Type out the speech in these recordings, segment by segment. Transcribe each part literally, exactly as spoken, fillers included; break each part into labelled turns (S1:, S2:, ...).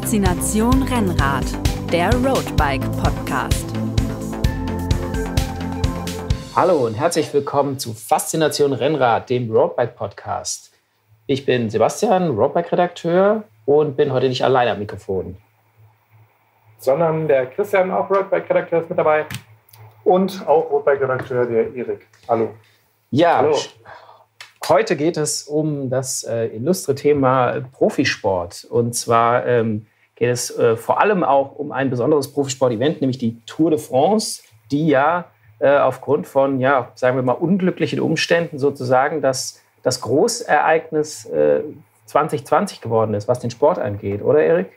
S1: Faszination Rennrad, der Roadbike Podcast.
S2: Hallo und herzlich willkommen zu Faszination Rennrad, dem Roadbike Podcast. Ich bin Sebastian, Roadbike-Redakteur und bin heute nicht allein am Mikrofon.
S3: Sondern der Christian, auch Roadbike-Redakteur, ist mit dabei.
S4: Und auch Roadbike-Redakteur, der Erik. Hallo.
S2: Ja,
S3: Hallo.
S2: Heute geht es um das äh, illustre Thema Profisport. Und zwar ähm, geht es äh, vor allem auch um ein besonderes Profisport-Event, nämlich die Tour de France, die ja äh, aufgrund von, ja, sagen wir mal, unglücklichen Umständen sozusagen das, das Großereignis äh, zwanzig zwanzig geworden ist, was den Sport angeht. Oder, Erik?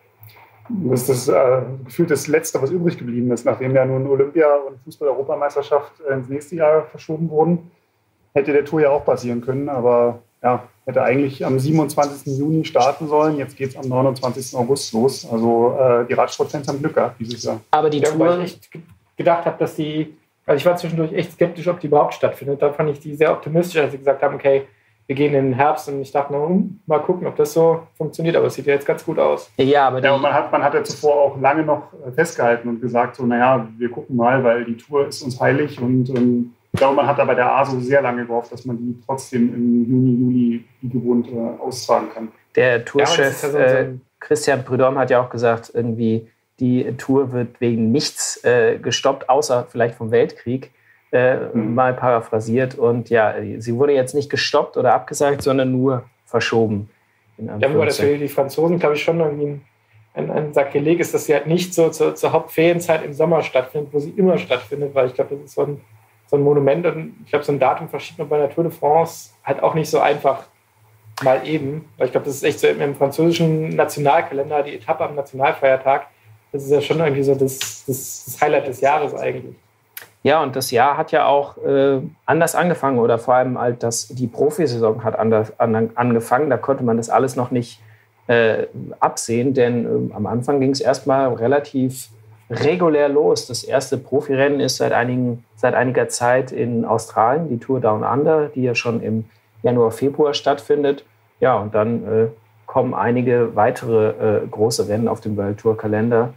S4: Das ist das äh, gefühlt das Letzte, was übrig geblieben ist, nachdem ja nun Olympia- und Fußball-Europameisterschaft ins nächste Jahr verschoben wurden. Hätte der Tour ja auch passieren können, aber ja, hätte eigentlich am siebenundzwanzigsten Juni starten sollen. Jetzt geht es am neunundzwanzigsten August los. Also äh, die Radsportfans haben Glück gehabt dieses Jahr.
S2: Aber die
S3: Ja,
S2: Tour...
S3: weil ich echt gedacht habe, dass die, also ich war zwischendurch echt skeptisch, ob die überhaupt stattfindet. Da fand ich die sehr optimistisch, als sie gesagt haben, okay, wir gehen in den Herbst, und ich dachte, na, um, mal gucken, ob das so funktioniert, aber es sieht ja jetzt ganz gut aus.
S2: Ja, aber die,
S4: Ja, und man hat, man hat ja zuvor auch lange noch festgehalten und gesagt, so, naja, wir gucken mal, weil die Tour ist uns heilig und ähm, ich glaube, man hat da bei der A S O sehr lange gehofft, dass man die trotzdem im Juni, Juli wie gewohnt äh, austragen kann.
S2: der Tourchef
S3: Ja, aber das ist ja so- so
S2: äh, Christian Prudhomme hat ja auch gesagt, irgendwie die Tour wird wegen nichts äh, gestoppt, außer vielleicht vom Weltkrieg, äh,
S4: Mhm.
S2: mal paraphrasiert. Und ja, sie wurde jetzt nicht gestoppt oder abgesagt, sondern nur verschoben. In
S3: Ja, wobei das
S2: Anführungszeichen.
S3: für die Franzosen, glaube ich, schon irgendwie ein, ein, ein Sakrileg ist, dass sie halt nicht so zur, zur Hauptferienzeit im Sommer stattfindet, wo sie immer stattfindet, weil ich glaube, das ist so ein, so ein Monument und ich glaube, so ein Datum verschiebt man bei der Tour de France halt auch nicht so einfach mal eben, weil ich glaube, das ist echt so im, im französischen Nationalkalender, die Etappe am Nationalfeiertag, das ist ja schon irgendwie so das, das, das Highlight des Jahres eigentlich.
S2: Ja, und das Jahr hat ja auch äh, anders angefangen oder vor allem halt das, die Profisaison hat anders an, angefangen. Da konnte man das alles noch nicht äh, absehen, denn äh, am Anfang ging es erstmal relativ regulär los. Das erste Profirennen ist seit, einigen, seit einiger Zeit in Australien, die Tour Down Under, die ja schon im Januar, Februar stattfindet. Ja, und dann äh, kommen einige weitere äh, große Rennen auf dem World Tour Kalender.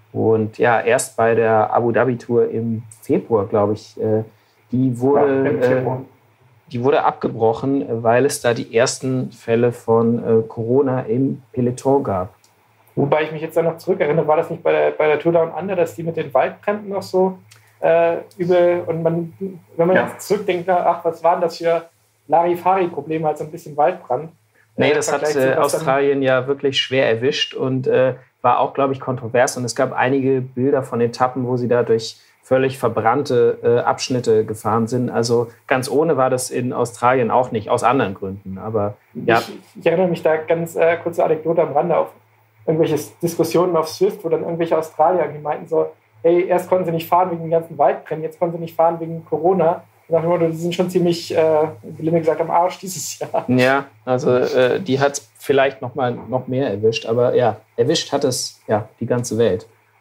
S2: Und ja, erst bei der Abu Dhabi Tour im Februar, glaube ich, äh, die wurde,
S4: Ja, im Februar.
S2: äh, die wurde abgebrochen, äh, weil es da die ersten Fälle von äh, Corona im Peloton gab.
S3: Wobei ich mich jetzt dann noch zurückerinnere, war das nicht bei der, bei der Tour Down Under, dass die mit den Waldbränden noch so äh, übel, und man, wenn man
S4: Ja.
S3: jetzt zurückdenkt, na, ach, was waren das für Larifari-Probleme, halt so ein bisschen Waldbrand.
S2: Nee,
S3: Äh,
S2: das
S3: im
S2: hat
S3: Vergleich zu
S2: äh,
S3: was dann-
S2: Australien ja wirklich schwer erwischt und äh, war auch, glaube ich, kontrovers. Und es gab einige Bilder von Etappen, wo sie da durch völlig verbrannte äh, Abschnitte gefahren sind. Also ganz ohne war das in Australien auch nicht, aus anderen Gründen. Aber ja,
S3: Ich, ich erinnere mich da ganz äh, kurze Anekdote am Rande auf irgendwelche Diskussionen auf Swift, wo dann irgendwelche Australier die meinten so, hey, erst konnten sie nicht fahren wegen den ganzen Waldbränden, jetzt konnten sie nicht fahren wegen Corona. Und nach dem Motto, die sind schon ziemlich, äh, wie gesagt, am Arsch dieses Jahr.
S2: ja also äh, die hat es vielleicht noch mal noch mehr erwischt. Aber ja, erwischt hat es ja die ganze Welt.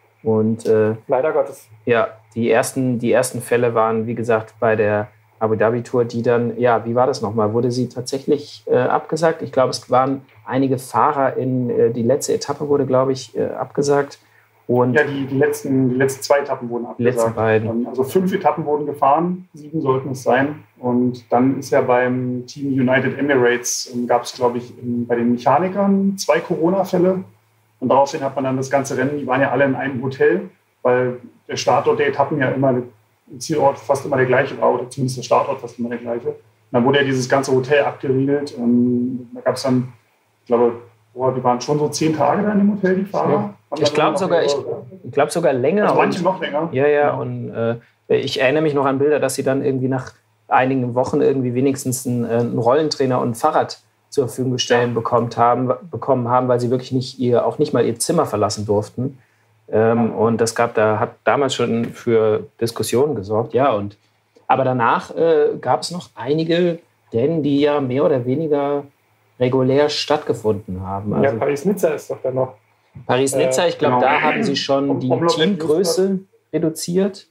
S2: Und äh,
S3: Leider Gottes.
S2: ja, die ersten, die ersten Fälle waren, wie gesagt, bei der Abu Dhabi Tour, die dann, ja, wie war das nochmal? Wurde sie tatsächlich äh, abgesagt? Ich glaube, es waren einige Fahrer in, äh, die letzte Etappe wurde, glaube ich, äh, abgesagt. Und
S4: Ja, die, die, letzten, die letzten zwei Etappen wurden
S2: Die letzten
S4: abgesagt.
S2: beiden.
S4: Also fünf Etappen wurden gefahren, sieben sollten es sein. Und dann ist ja beim Team United Emirates, gab es, glaube ich, in, bei den Mechanikern zwei Corona-Fälle. Und daraufhin hat man dann das ganze Rennen, die waren ja alle in einem Hotel, weil der Startort der Etappen ja immer, der Zielort fast immer der gleiche war, oder zumindest der Startort fast immer der gleiche. Und dann wurde ja dieses ganze Hotel abgeriegelt. Ähm, da gab es dann, ich glaube, boah, die waren schon so zehn Tage da in dem Hotel, die Fahrer.
S3: Ja.
S4: Haben
S2: ich
S4: dann
S2: glaube
S4: noch-
S2: sogar, ich, ich glaube sogar länger.
S4: Also manche
S2: und,
S4: noch länger.
S2: ja, ja, und äh, ich erinnere mich noch an Bilder, dass sie dann irgendwie nach einigen Wochen irgendwie wenigstens einen, äh, einen Rollentrainer und ein Fahrrad zur Verfügung gestellt
S4: Ja.
S2: bekommen haben, bekommen haben, weil sie wirklich nicht ihr, auch nicht mal ihr Zimmer verlassen durften. Ähm, und das gab da, hat damals schon für Diskussionen gesorgt, ja. Und, aber danach äh, gab es noch einige Rennen, die ja mehr oder weniger regulär stattgefunden haben.
S3: Ja,
S2: Also
S3: Paris-Nizza ist doch dann noch.
S2: Paris-Nizza, ich glaube,
S4: genau.
S2: da haben sie schon
S4: Um-
S2: die
S4: Umlauf-
S2: Teamgröße reduziert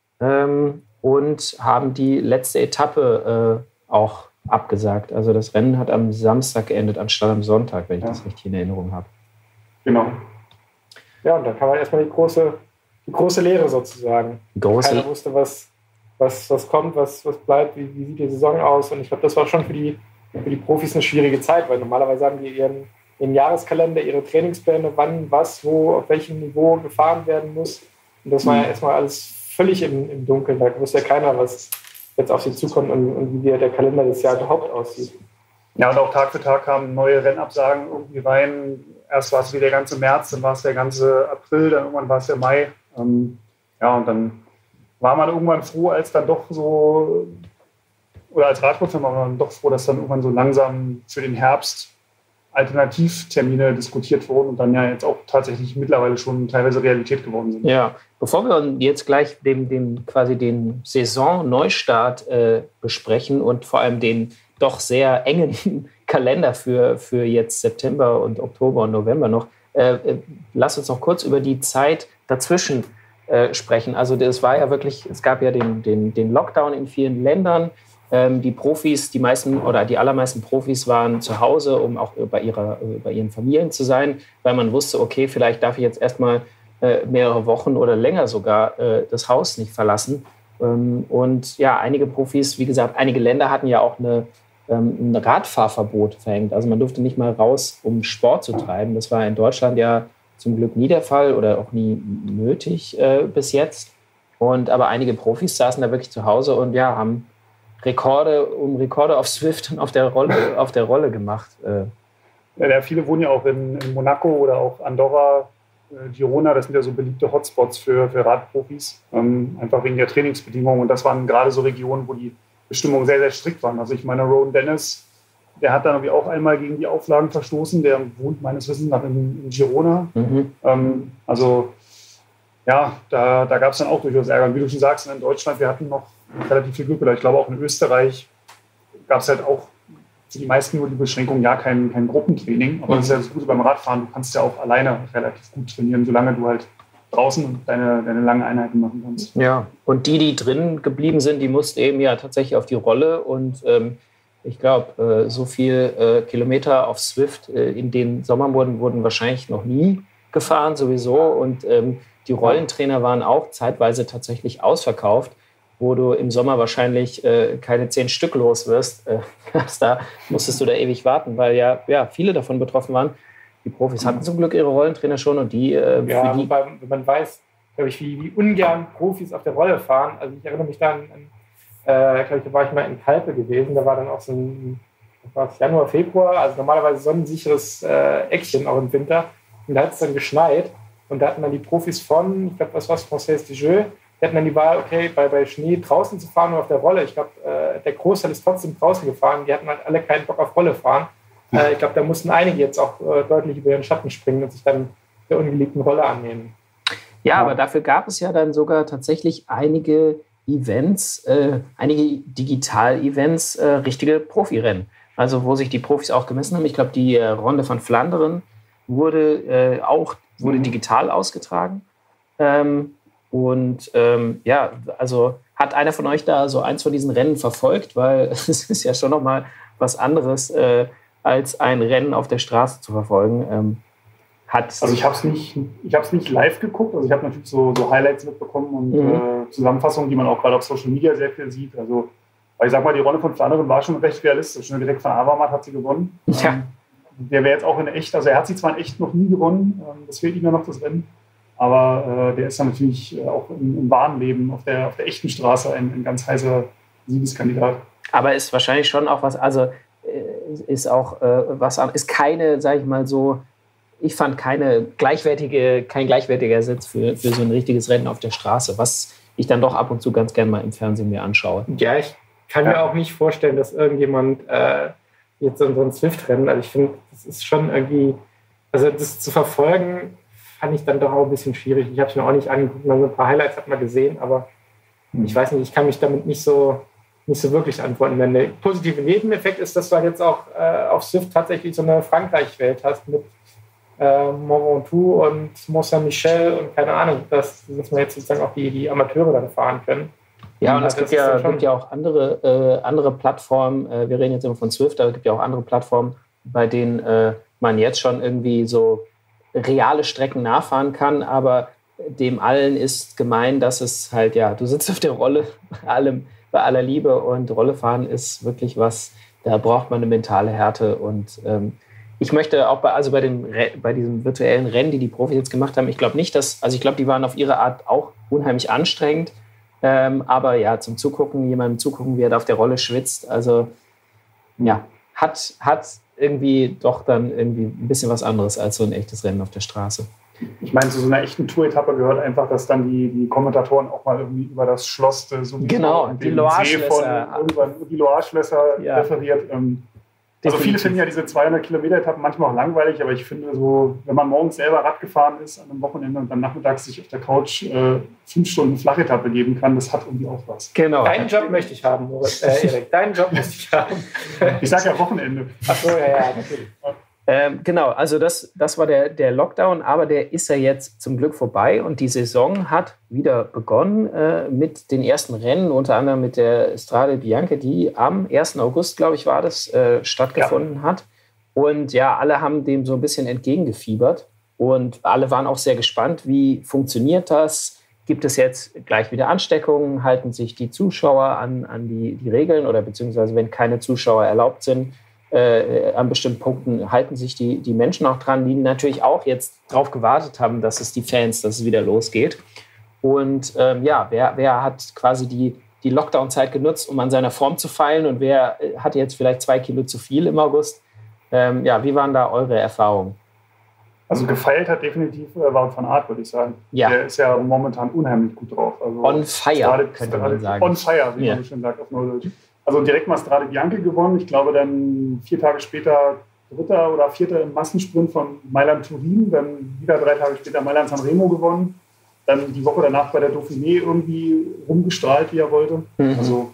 S2: ähm, und haben die letzte Etappe äh, auch abgesagt. Also das Rennen hat am Samstag geendet, anstatt am Sonntag, wenn ich
S4: Ja.
S2: das richtig in Erinnerung habe.
S4: Genau.
S3: ja, und dann kam halt erstmal die große, die große Lehre sozusagen.
S2: Große.
S3: Keiner wusste, was, was, was kommt, was, was bleibt, wie, wie sieht die Saison aus. Und ich glaube, das war schon für die, für die Profis eine schwierige Zeit, weil normalerweise haben die ihren, ihren Jahreskalender, ihre Trainingspläne, wann, was, wo, auf welchem Niveau gefahren werden muss. Und das war ja erstmal alles völlig im, im Dunkeln. Da wusste ja keiner, was jetzt auf sie zukommt und, und wie der Kalender des Jahres überhaupt aussieht.
S4: Ja, und auch Tag für Tag kamen neue Rennabsagen irgendwie rein. Erst war es wieder der ganze März, dann war es der ganze April, dann irgendwann war es der Mai. Ähm, ja, und dann war man irgendwann froh, als dann doch so, oder als Radsportfan war man doch froh, dass dann irgendwann so langsam für den Herbst Alternativtermine diskutiert wurden und dann ja jetzt auch tatsächlich mittlerweile schon teilweise Realität geworden sind.
S2: Ja, bevor wir jetzt gleich dem, dem quasi den Saisonneustart äh, besprechen und vor allem den doch sehr engen Kalender für, für jetzt September und Oktober und November noch, äh, lass uns noch kurz über die Zeit dazwischen äh, sprechen. Also das war ja wirklich, es gab ja den, den, den Lockdown in vielen Ländern. Die Profis, die meisten oder die allermeisten Profis waren zu Hause, um auch bei, ihrer, bei ihren Familien zu sein, weil man wusste, okay, vielleicht darf ich jetzt erstmal mehrere Wochen oder länger sogar das Haus nicht verlassen. Und ja, einige Profis, wie gesagt, einige Länder hatten ja auch eine, ein Radfahrverbot verhängt. Also man durfte nicht mal raus, um Sport zu treiben. Das war in Deutschland ja zum Glück nie der Fall oder auch nie nötig äh, bis jetzt. Und aber einige Profis saßen da wirklich zu Hause und ja, haben Rekorde um Rekorde auf Zwift und auf der Rolle, auf der Rolle gemacht.
S4: Ja, ja, viele wohnen ja auch in, in Monaco oder auch Andorra, äh, Girona. Das sind ja so beliebte Hotspots für, für Radprofis, ähm, einfach wegen der Trainingsbedingungen. Und das waren gerade so Regionen, wo die Bestimmungen sehr, sehr strikt waren. Also ich meine, Rowan Dennis, der hat dann irgendwie auch einmal gegen die Auflagen verstoßen. Der wohnt meines Wissens nach in, in Girona. Mhm. Ähm, also ja, da, da gab es dann auch durchaus Ärger. Und wie du schon sagst, in Deutschland, wir hatten noch relativ viel Glück. Oder ich glaube, auch in Österreich gab es halt auch für die meisten nur die Beschränkung, ja, kein, kein Gruppentraining. Aber das ist ja das Gute beim Radfahren. Du kannst ja auch alleine relativ gut trainieren, solange du halt draußen deine, deine langen Einheiten machen kannst.
S2: Ja, und die, die drin geblieben sind, die mussten eben ja tatsächlich auf die Rolle. Und ähm, ich glaube, äh, so viel äh, Kilometer auf Zwift äh, in den Sommermonaten wurden wahrscheinlich noch nie gefahren sowieso. Und ähm, die Rollentrainer waren auch zeitweise tatsächlich ausverkauft, wo du im Sommer wahrscheinlich äh, keine zehn Stück los wirst. Äh, da musstest du da ewig warten, weil ja, ja viele davon betroffen waren. Die Profis hatten zum Glück ihre Rollentrainer schon und die... Äh,
S3: ja,
S2: für die
S3: wobei, wenn man weiß, glaube ich, wie, wie ungern Profis auf der Rolle fahren. Also ich erinnere mich da an, an äh, glaube ich, da war ich mal in Kalpe gewesen, da war dann auch so ein war Januar, Februar, also normalerweise sonnensicheres äh, Eckchen auch im Winter. Und da hat es dann geschneit. Und da hatten dann die Profis von, ich glaube, was war es, Française des Jeux, die hatten dann die Wahl, okay, bei, bei Schnee draußen zu fahren oder auf der Rolle. Ich glaube, äh, der Großteil ist trotzdem draußen gefahren. Die hatten halt alle keinen Bock auf Rolle fahren. Äh, ich glaube, da mussten einige jetzt auch äh, deutlich über ihren Schatten springen und sich dann der ungeliebten Rolle annehmen.
S2: Ja, ja, aber dafür gab es ja dann sogar tatsächlich einige Events, äh, einige Digital-Events, äh, richtige Profirennen. Also wo sich die Profis auch gemessen haben. Ich glaube, die äh, Ronde von Flandern wurde äh, auch wurde mhm. digital ausgetragen. Ähm, und ähm, ja, also hat einer von euch da so eins von diesen Rennen verfolgt? Weil es ist ja schon nochmal was anderes, äh, als ein Rennen auf der Straße zu verfolgen. Ähm, hat
S4: also ich habe es nicht, ich habe es nicht live geguckt. Also ich habe natürlich so, so Highlights mitbekommen und mhm. äh, Zusammenfassungen, die man auch gerade auf Social Media sehr viel sieht. Also weil ich sag mal, die Ronde von Flandern war schon recht realistisch. Schon direkt von Avermaet hat sie gewonnen.
S2: Ja.
S4: Ähm, Der wäre jetzt auch in echt, also er hat sie zwar in echt noch nie gewonnen, das fehlt ihm ja noch, das Rennen, aber äh, der ist dann natürlich äh, auch im, im wahren Leben auf der, auf der echten Straße ein, ein ganz heißer Siegeskandidat.
S2: Aber ist wahrscheinlich schon auch was, also äh, ist auch äh, was, ist keine, sag ich mal so, ich fand keine gleichwertige, kein gleichwertiger Ersatz für, für so ein richtiges Rennen auf der Straße, was ich dann doch ab und zu ganz gerne mal im Fernsehen mir anschaue.
S3: Ja, ich kann ja. mir auch nicht vorstellen, dass irgendjemand äh, jetzt so ein Zwift-Rennen, also ich finde, das ist schon irgendwie, also das zu verfolgen, fand ich dann doch auch ein bisschen schwierig. Ich habe es mir auch nicht angeguckt, man so ein paar Highlights hat man gesehen, aber hm. ich weiß nicht, ich kann mich damit nicht so, nicht so wirklich antworten. Denn der positive Nebeneffekt ist, dass du halt jetzt auch äh, auf Zwift tatsächlich so eine Frankreich-Welt hast mit äh, Mont Ventoux und Mont Saint-Michel und keine Ahnung, dass, dass man jetzt sozusagen auch die, die Amateure dann fahren können.
S2: Ja, und es gibt ja, gibt ja auch andere, äh, andere Plattformen, äh, wir reden jetzt immer von Zwift, aber es gibt ja auch andere Plattformen, bei denen äh, man jetzt schon irgendwie so reale Strecken nachfahren kann, aber dem allen ist gemein, dass es halt, ja, du sitzt auf der Rolle, bei allem, bei aller Liebe, und Rollefahren ist wirklich was, da braucht man eine mentale Härte. Und ähm, ich möchte auch bei, also bei, den, bei diesem virtuellen Rennen, die die Profis jetzt gemacht haben, ich glaube nicht, dass, also ich glaube, die waren auf ihre Art auch unheimlich anstrengend, ähm, aber ja, zum Zugucken, jemandem zugucken, wie er da auf der Rolle schwitzt, also ja, hat, hat irgendwie doch dann irgendwie ein bisschen was anderes als so ein echtes Rennen auf der Straße.
S4: Ich meine, zu so einer echten Tour-Etappe gehört einfach, dass dann die, die Kommentatoren auch mal irgendwie über das Schloss, so
S2: genau, die Loire-Schlösser,
S4: die Loire-Schlösser ja. referiert. Ähm, also viele finden ja diese zweihundert Kilometer Etappen manchmal auch langweilig, aber ich finde so, wenn man morgens selber Rad gefahren ist an einem Wochenende und dann nachmittags sich auf der Couch äh, fünf Stunden Flachetappe geben kann, das hat irgendwie auch was.
S3: Genau. Deinen Job möchte ich haben, Moritz. Äh, Erik, deinen Job möchte ich haben.
S4: Ich sage ja Wochenende.
S3: Ach so, ja, ja, natürlich.
S2: Ähm, genau, also das, das war der, der Lockdown, aber der ist ja jetzt zum Glück vorbei und die Saison hat wieder begonnen äh, mit den ersten Rennen, unter anderem mit der Strade Bianche, die am ersten August, glaube ich, war das, äh, stattgefunden ja. hat. Und ja, alle haben dem so ein bisschen entgegengefiebert und alle waren auch sehr gespannt, wie funktioniert das? Gibt es jetzt gleich wieder Ansteckungen? Halten sich die Zuschauer an, an die, die Regeln oder beziehungsweise wenn keine Zuschauer erlaubt sind, Äh, an bestimmten Punkten halten sich die, die Menschen auch dran, die natürlich auch jetzt darauf gewartet haben, dass es die Fans, dass es wieder losgeht. Und ähm, ja, wer, wer hat quasi die, die Lockdown-Zeit genutzt, um an seiner Form zu feilen und wer hatte jetzt vielleicht zwei Kilo zu viel im August? Ähm, ja, wie waren da eure Erfahrungen?
S4: Also gefeilt hat definitiv äh, Wout van Aert, würde ich sagen.
S2: Ja.
S4: Der ist ja momentan unheimlich gut drauf. Also
S2: on fire,
S4: Strade,
S2: könnte
S4: Strade,
S2: man sagen.
S4: On fire, wie ja. man so schön sagt auf Neudeutsch. Also direkt mal Strade Bianche gewonnen. Ich glaube, dann vier Tage später Dritter oder Vierter im Massensprint von Mailand-Turin. Dann wieder drei Tage später Mailand-Sanremo gewonnen. Dann die Woche danach bei der Dauphiné irgendwie rumgestrahlt, wie er wollte. Mhm. Also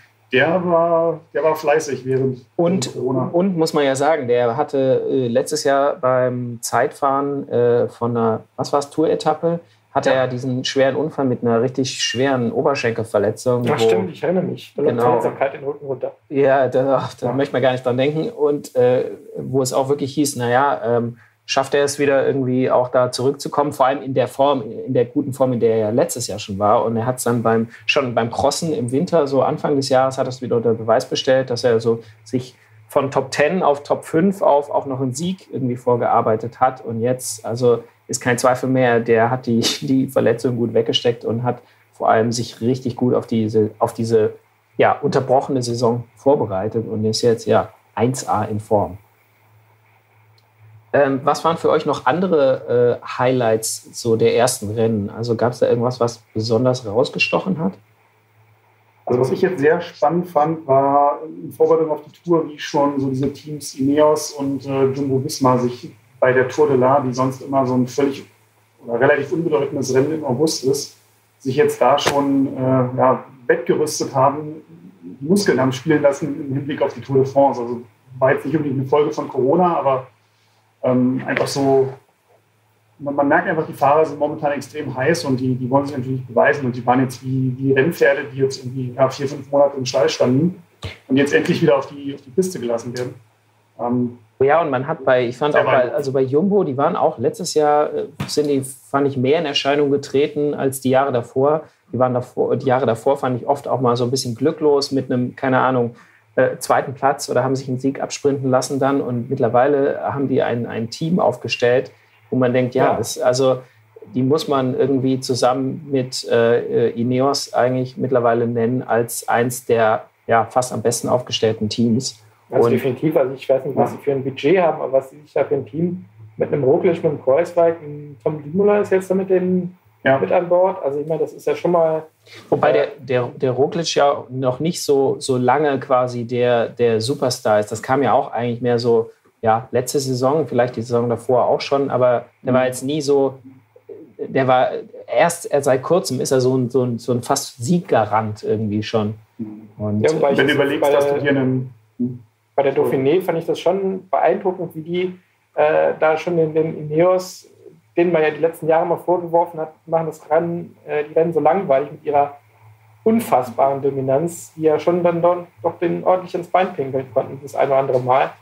S4: der war, der war fleißig während
S2: und,
S4: Corona.
S2: Und muss man ja sagen, der hatte äh, letztes Jahr beim Zeitfahren äh, von einer, was war es, Tour-Etappe, hatte er ja. ja diesen schweren Unfall mit einer richtig schweren Oberschenkelverletzung.
S3: Ach stimmt, ich erinnere mich. Da
S2: genau.
S3: läuft kalt den Rücken runter.
S2: Ja, da, da ja. möchte man gar nicht dran denken. Und äh, wo es auch wirklich hieß, naja, ähm, schafft er es wieder irgendwie auch da zurückzukommen, vor allem in der Form, in der guten Form, in der er letztes Jahr schon war. Und er hat es dann beim, schon beim Crossen im Winter, so Anfang des Jahres, hat er es wieder unter Beweis bestellt, dass er so sich von Top zehn auf Top fünf auf auch noch einen Sieg irgendwie vorgearbeitet hat. Und jetzt, also ist kein Zweifel mehr, der hat die, die Verletzung gut weggesteckt und hat vor allem sich richtig gut auf diese, auf diese ja, unterbrochene Saison vorbereitet und ist jetzt ja eins A in Form. Ähm, was waren für euch noch andere äh, Highlights so der ersten Rennen? Also gab es da irgendwas, was besonders rausgestochen hat?
S4: Also was ich jetzt sehr spannend fand, war in Vorbereitung auf die Tour, wie schon so diese Teams Ineos und äh, Jumbo-Visma sich bei der Tour de l'Ain, die sonst immer so ein völlig oder relativ unbedeutendes Rennen im August ist, sich jetzt da schon äh, ja, wettgerüstet haben, die Muskeln haben spielen lassen im Hinblick auf die Tour de France. Also war jetzt nicht unbedingt eine Folge von Corona, aber ähm, einfach so, man, man merkt einfach, die Fahrer sind momentan extrem heiß und die, die wollen sich natürlich beweisen und die waren jetzt wie, wie Rennpferde, die jetzt irgendwie ja, vier, fünf Monate im Stall standen und jetzt endlich wieder auf die, auf die Piste gelassen werden. Ähm,
S2: Ja, und man hat bei, ich fand auch bei, also bei Jumbo, die waren auch letztes Jahr, sind die, fand ich, mehr in Erscheinung getreten als die Jahre davor. Die waren davor, die Jahre davor fand ich oft auch mal so ein bisschen glücklos mit einem, keine Ahnung, äh, zweiten Platz oder haben sich einen Sieg absprinten lassen dann. Und mittlerweile haben die ein, ein Team aufgestellt, wo man denkt, ja, ja. Das, also die muss man irgendwie zusammen mit äh, Ineos eigentlich mittlerweile nennen als eins der ja, fast am besten aufgestellten Teams.
S3: Also und definitiv, also ich weiß nicht, was sie für ein Budget haben, aber was sie sich da für ein Team mit einem Roglic, mit einem Kreuzweig, Tom Dumoulin ist jetzt da mit, den, ja. mit an Bord. Also ich meine, das ist ja schon mal...
S2: Wobei äh, der, der, der Roglic ja noch nicht so, so lange quasi der, der Superstar ist. Das kam ja auch eigentlich mehr so, ja, letzte Saison, vielleicht die Saison davor auch schon, aber der mhm. war jetzt nie so... Der war erst seit kurzem ist er so ein, so ein, so ein fast Sieggarant irgendwie schon. Und
S4: ja, wenn du überlegst, dass du hier einen...
S3: Bei der Dauphiné fand ich das schon beeindruckend, wie die äh, da schon den, den Ineos, denen man ja die letzten Jahre mal vorgeworfen hat, machen das Rennen, äh, die Rennen so langweilig mit ihrer unfassbaren Dominanz, die ja schon dann doch, doch den ordentlich ins Bein pinkeln konnten, das ein oder andere Mal.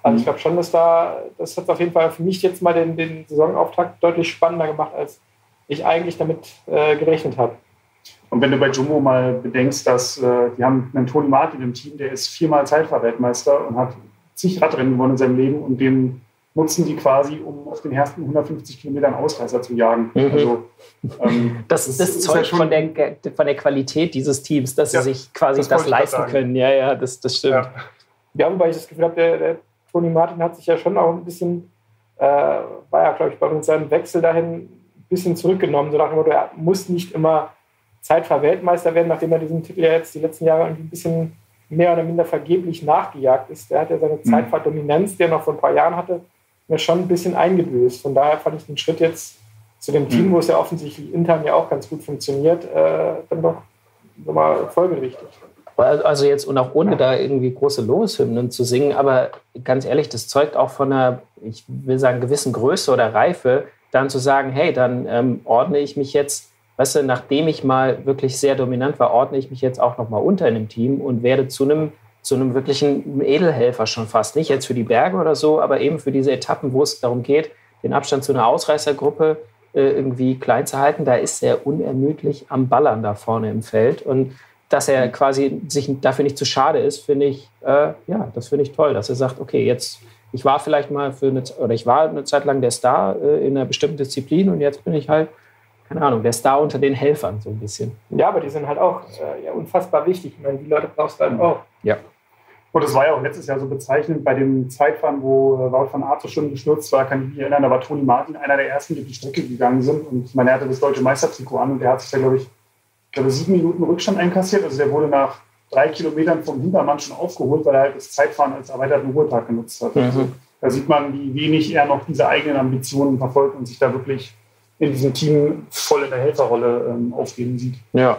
S3: Also ich glaube schon, dass da, das hat auf jeden Fall für mich jetzt mal den, den Saisonauftakt deutlich spannender gemacht, als ich eigentlich damit äh, gerechnet habe.
S4: Und wenn du bei Jumbo mal bedenkst, dass äh, die haben einen Toni Martin im Team, der ist viermal Zeitfahrweltmeister und hat zig Radrennen gewonnen in seinem Leben und den nutzen die quasi, um auf den ersten hundertfünfzig Kilometern Ausreißer zu jagen.
S2: Mhm.
S4: Also, ähm,
S2: das, das, das zeugt ja von, der, von der Qualität dieses Teams, dass ja, sie sich quasi das, das leisten können. Ja, ja, das, das stimmt. Ja.
S3: ja, wobei ich das Gefühl habe, der, der Toni Martin hat sich ja schon auch ein bisschen, äh, war ja, glaube ich, bei uns seinem Wechsel dahin ein bisschen zurückgenommen. So nach dem Motto, er muss nicht immer Zeitfahr-Weltmeister werden, nachdem er diesen Titel ja jetzt die letzten Jahre irgendwie ein bisschen mehr oder minder vergeblich nachgejagt ist. Der hat ja seine Zeitfahrdominanz, die er noch vor ein paar Jahren hatte, mir schon ein bisschen eingebüßt. Von daher fand ich den Schritt jetzt zu dem Team, wo es ja offensichtlich intern ja auch ganz gut funktioniert, äh, dann doch nochmal folgerichtig.
S2: Also jetzt, und auch ohne da irgendwie große Lobeshymnen zu singen, aber ganz ehrlich, das zeugt auch von einer, ich will sagen, gewissen Größe oder Reife, dann zu sagen, hey, dann ähm, ordne ich mich jetzt, weißt du, nachdem ich mal wirklich sehr dominant war, ordne ich mich jetzt auch nochmal unter in dem Team und werde zu einem zu einem wirklichen Edelhelfer schon fast. Nicht jetzt für die Berge oder so, aber eben für diese Etappen, wo es darum geht, den Abstand zu einer Ausreißergruppe äh, irgendwie klein zu halten. Da ist er unermüdlich am Ballern da vorne im Feld. Und dass er quasi sich dafür nicht zu schade ist, finde ich, äh, ja, das finde ich toll, dass er sagt, okay, jetzt, ich war vielleicht mal für eine, oder ich war eine Zeit lang der Star äh, in einer bestimmten Disziplin und jetzt bin ich halt, keine Ahnung, der Star unter den Helfern so ein bisschen.
S3: Ja, aber die sind halt auch äh, ja, unfassbar wichtig. Ich meine, die Leute brauchst du halt auch.
S2: Ja.
S4: Und das war ja auch letztes Jahr so bezeichnend bei dem Zeitfahren, wo Wout van Aert so schön gestürzt war, kann ich mich erinnern, da war Toni Martin einer der ersten, die die Strecke gegangen sind. Und ich meine, er hatte das deutsche Meistertrikot an und der hat sich da, glaube ich, ich glaube, sieben Minuten Rückstand einkassiert. Also der wurde nach drei Kilometern vom Hintermann schon aufgeholt, weil er halt das Zeitfahren als erweiterten Ruhetag genutzt hat. Mhm. Also da sieht man, wie wenig er noch diese eigenen Ambitionen verfolgt und sich da wirklich in diesem Team voll in der Helferrolle ähm, aufgeben sieht.
S2: Ja.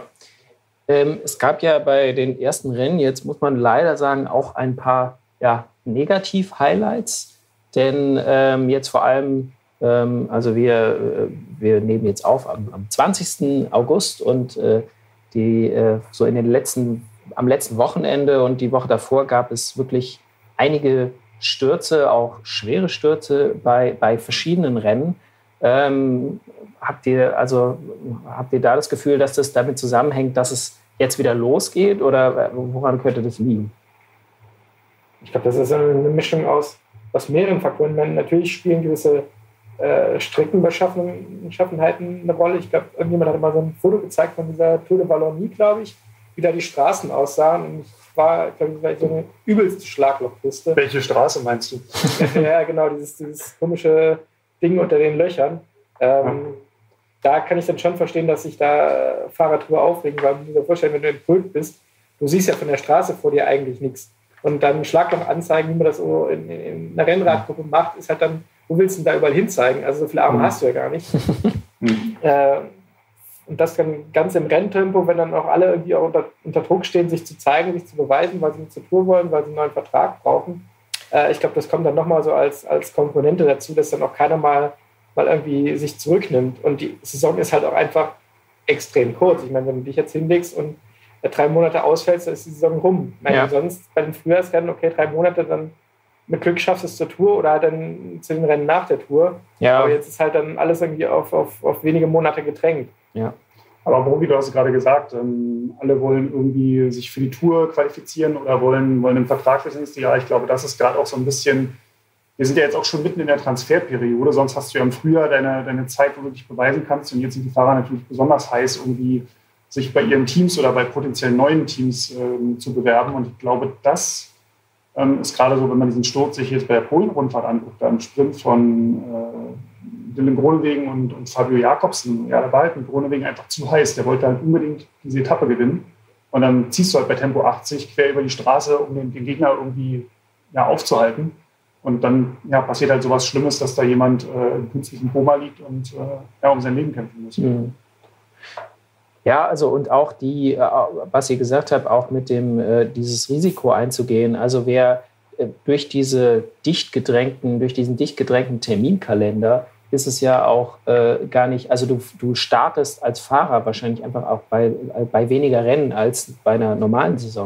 S2: Ähm, es gab ja bei den ersten Rennen, jetzt muss man leider sagen, auch ein paar ja, Negativ-Highlights. Denn ähm, jetzt vor allem, ähm, also wir, äh, wir nehmen jetzt auf am, am zwanzigsten August und äh, die, äh, so in den letzten, am letzten Wochenende und die Woche davor gab es wirklich einige Stürze, auch schwere Stürze bei, bei verschiedenen Rennen. Ähm, habt ihr also habt ihr da das Gefühl, dass das damit zusammenhängt, dass es jetzt wieder losgeht oder woran könnte das liegen?
S3: Ich glaube, das ist eine Mischung aus, aus mehreren Faktoren. Meine, natürlich spielen gewisse äh, Streckenbeschaffenheiten eine Rolle. Ich glaube, irgendjemand hat mal so ein Foto gezeigt von dieser Tour de Wallonie, glaube ich, wie da die Straßen aussahen. Und ich war, glaube ich, so eine übelste Schlaglochpiste.
S4: Welche Straße meinst du?
S3: Ja, genau, dieses, dieses komische Ding unter den Löchern. Ähm, ja. Da kann ich dann schon verstehen, dass sich da Fahrer drüber aufregen, weil du dir vorstellen, wenn du in Pult bist, du siehst ja von der Straße vor dir eigentlich nichts. Und dann Schlagloch anzeigen, wie man das so in, in einer Rennradgruppe macht, ist halt dann, wo willst du denn da überall hinzeigen? Also so viele Arme mhm. hast du ja gar nicht. Mhm. Äh, und das dann ganz im Renntempo, wenn dann auch alle irgendwie auch unter, unter Druck stehen, sich zu zeigen, sich zu beweisen, weil sie nicht zur Tour wollen, weil sie einen neuen Vertrag brauchen. Äh, ich glaube, das kommt dann nochmal so als, als Komponente dazu, dass dann auch keiner mal, mal irgendwie sich zurücknimmt. Und die Saison ist halt auch einfach extrem kurz. Ich meine, wenn du dich jetzt hinlegst und drei Monate ausfällst, dann ist die Saison rum. Ich meine, ja. Sonst bei den Frühjahrsrennen, okay, drei Monate, dann mit Glück schaffst du es zur Tour oder halt dann zu den Rennen nach der Tour. Ja. Aber jetzt ist halt dann alles irgendwie auf, auf, auf wenige Monate gedrängt.
S4: Ja. Aber Robi, du hast es gerade gesagt, ähm, alle wollen irgendwie sich für die Tour qualifizieren oder wollen, wollen einen Vertrag fürs nächste Jahr. Ich glaube, das ist gerade auch so ein bisschen, wir sind ja jetzt auch schon mitten in der Transferperiode, sonst hast du ja im Frühjahr deine, deine Zeit, wo du dich beweisen kannst. Und jetzt sind die Fahrer natürlich besonders heiß, irgendwie sich bei ihren Teams oder bei potenziell neuen Teams ähm, zu bewerben. Und ich glaube, das ähm, ist gerade so, wenn man diesen Sturz sich jetzt bei der Polen-Rundfahrt anguckt, da im Sprint von äh, Dylan Groenewegen und, und Fabio Jakobsen. Ja, da war halt mit Groenewegen einfach zu heiß. Der wollte halt unbedingt diese Etappe gewinnen. Und dann ziehst du halt bei Tempo achtzig quer über die Straße, um den, den Gegner irgendwie ja, aufzuhalten. Und dann ja, passiert halt sowas Schlimmes, dass da jemand äh, im künstlichen Koma liegt und äh, ja, um sein Leben kämpfen muss.
S2: Mhm. Ja, also und auch die, was ihr gesagt habt, auch mit dem, dieses Risiko einzugehen. Also wer durch diese dicht gedrängten, durch diesen dicht gedrängten Terminkalender ist es ja auch äh, gar nicht, also du, du startest als Fahrer wahrscheinlich einfach auch bei, bei weniger Rennen als bei einer normalen Saison.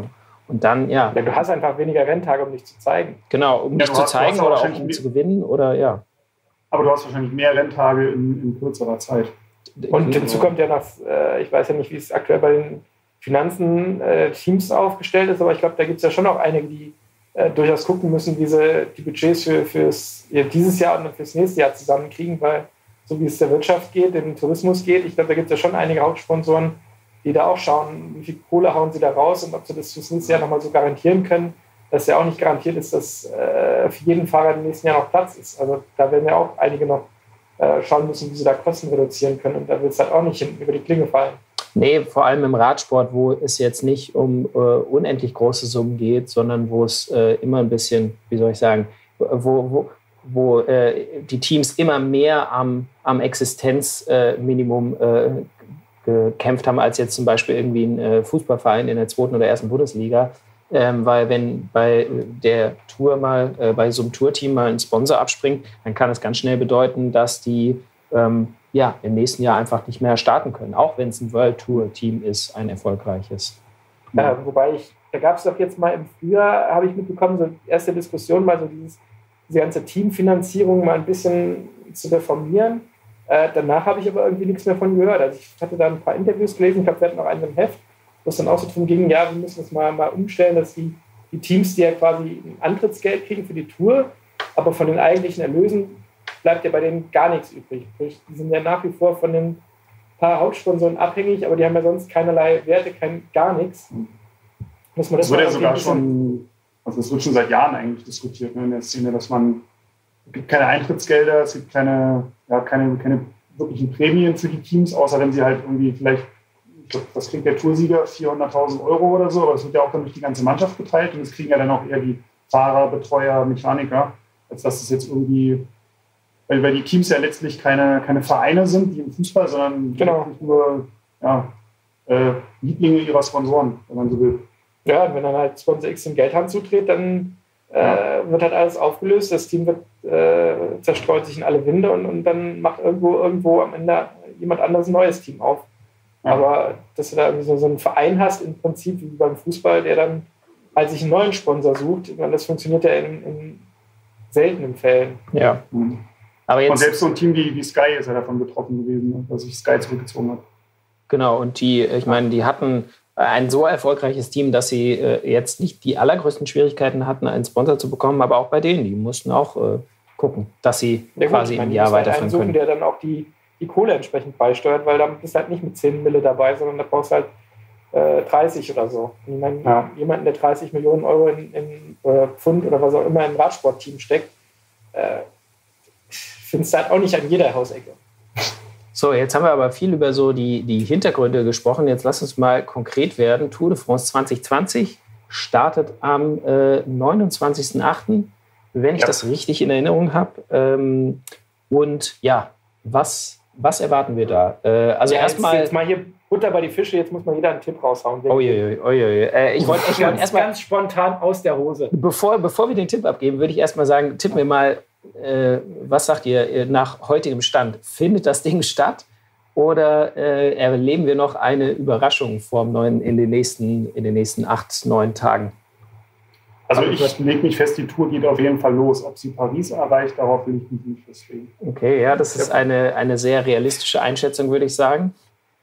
S2: Und dann, ja.
S3: ja. Du hast einfach weniger Renntage, um dich zu zeigen.
S2: Genau, um dich
S4: ja,
S2: zu
S4: hast,
S2: zeigen oder auch um zu gewinnen oder ja.
S4: Aber du hast wahrscheinlich mehr Renntage in, in kürzerer Zeit.
S3: Und hinzu kommt ja noch, äh, ich weiß ja nicht, wie es aktuell bei den Finanzen äh, Teams aufgestellt ist, aber ich glaube, da gibt es ja schon auch einige, die äh, durchaus gucken müssen, wie sie die Budgets für fürs, ja, dieses Jahr und fürs nächste Jahr zusammenkriegen, weil so wie es der Wirtschaft geht, dem Tourismus geht, ich glaube, da gibt es ja schon einige Hauptsponsoren, die da auch schauen, wie viel Kohle hauen sie da raus und ob sie das fürs nächste Jahr nochmal so garantieren können, dass ja auch nicht garantiert ist, dass äh, für jeden Fahrer im nächsten Jahr noch Platz ist. Also da werden ja auch einige noch äh, schauen müssen, wie sie da Kosten reduzieren können und da wird es halt auch nicht hinten über die Klinge fallen.
S2: Nee, vor allem im Radsport, wo es jetzt nicht um äh, unendlich große Summen geht, sondern wo es äh, immer ein bisschen, wie soll ich sagen, wo, wo, wo äh, die Teams immer mehr am, am Existenzminimum äh, gekämpft haben, als jetzt zum Beispiel irgendwie ein äh, Fußballverein in der zweiten oder ersten Bundesliga. Ähm, weil wenn bei der Tour mal, äh, bei so einem Tourteam mal ein Sponsor abspringt, dann kann es ganz schnell bedeuten, dass die ähm, ja, im nächsten Jahr einfach nicht mehr starten können, auch wenn es ein World Tour Team ist, ein erfolgreiches.
S3: Ja, wobei ich, da gab es doch jetzt mal im Frühjahr, habe ich mitbekommen, so erste Diskussion, mal so dieses, diese ganze Teamfinanzierung mal ein bisschen zu reformieren. Äh, danach habe ich aber irgendwie nichts mehr von gehört. Also ich hatte da ein paar Interviews gelesen, ich glaube, wir hatten noch einen im Heft, wo es dann auch so darum ging, ja, wir müssen das mal, mal umstellen, dass die, die Teams, die ja quasi ein Antrittsgeld kriegen für die Tour, aber von den eigentlichen Erlösen bleibt ja bei denen gar nichts übrig. Die sind ja nach wie vor von den paar Hauptsponsoren abhängig, aber die haben ja sonst keinerlei Werte, kein, gar nichts. Muss man das
S4: das wird ja sogar schon, also das wird schon seit Jahren eigentlich diskutiert, ne, in der Szene, dass man, es gibt keine Eintrittsgelder, es gibt keine, ja, keine, keine wirklichen Prämien für die Teams, außer wenn sie halt irgendwie vielleicht, ich glaube, das kriegt der Toursieger vierhunderttausend Euro oder so, aber es wird ja auch dann durch die ganze Mannschaft geteilt und das kriegen ja dann auch eher die Fahrer, Betreuer, Mechaniker, als dass es jetzt irgendwie, weil, weil die Teams ja letztlich keine, keine Vereine sind, wie im Fußball, sondern
S3: genau.
S4: nur ja, äh, Lieblinge ihrer Sponsoren, wenn man so will.
S3: Ja, und wenn dann halt Sponsor X den Geldhand zutritt, dann äh, ja. wird halt alles aufgelöst, das Team wird äh, zerstreut sich in alle Winde und, und dann macht irgendwo irgendwo am Ende jemand anderes ein neues Team auf. Ja. Aber dass du da irgendwie so, so einen Verein hast, im Prinzip wie beim Fußball, der dann halt sich einen neuen Sponsor sucht, ich meine, das funktioniert ja in, in seltenen Fällen.
S2: Ja.
S4: Mhm.
S2: Aber jetzt,
S4: und selbst so ein Team wie, wie Sky ist ja davon betroffen gewesen, dass sich Sky zurückgezogen hat.
S2: Genau, und die, ich meine, die hatten ein so erfolgreiches Team, dass sie äh, jetzt nicht die allergrößten Schwierigkeiten hatten, einen Sponsor zu bekommen, aber auch bei denen, die mussten auch äh, gucken, dass sie ja, gut, quasi im Jahr weiterführen können.
S3: Der dann auch die, die Kohle entsprechend beisteuert, weil da bist du halt nicht mit zehn Mille dabei, sondern da brauchst du halt äh, dreißig oder so. Und ich meine, ja. jemanden, der dreißig Millionen Euro in, in äh, Pfund oder was auch immer in ein Radsportteam steckt, äh, findest du halt auch nicht an jeder Hausecke.
S2: So, jetzt haben wir aber viel über so die, die Hintergründe gesprochen. Jetzt lass uns mal konkret werden. Tour de France zwanzig zwanzig startet am äh, neunundzwanzigsten achten, wenn ich ja. das richtig in Erinnerung habe. Ähm, und ja, was, was erwarten wir da? Äh, also ja, erstmal
S3: jetzt, jetzt mal hier Butter bei die Fische, jetzt muss mal jeder einen Tipp raushauen.
S2: Oh je, oh je. Äh, ich wollte
S3: wollt erstmal ganz spontan aus der Hose.
S2: Bevor, bevor wir den Tipp abgeben, würde ich erstmal sagen, tipp mir mal, Äh, was sagt ihr nach heutigem Stand? Findet das Ding statt oder äh, erleben wir noch eine Überraschung vorm neuen in den nächsten, in den nächsten acht, neun Tagen?
S4: Also ich lege mich fest, die Tour geht auf jeden Fall los. Ob sie Paris erreicht, darauf will ich mich nicht festlegen.
S2: Okay, ja, das ist eine, eine sehr realistische Einschätzung, würde ich sagen.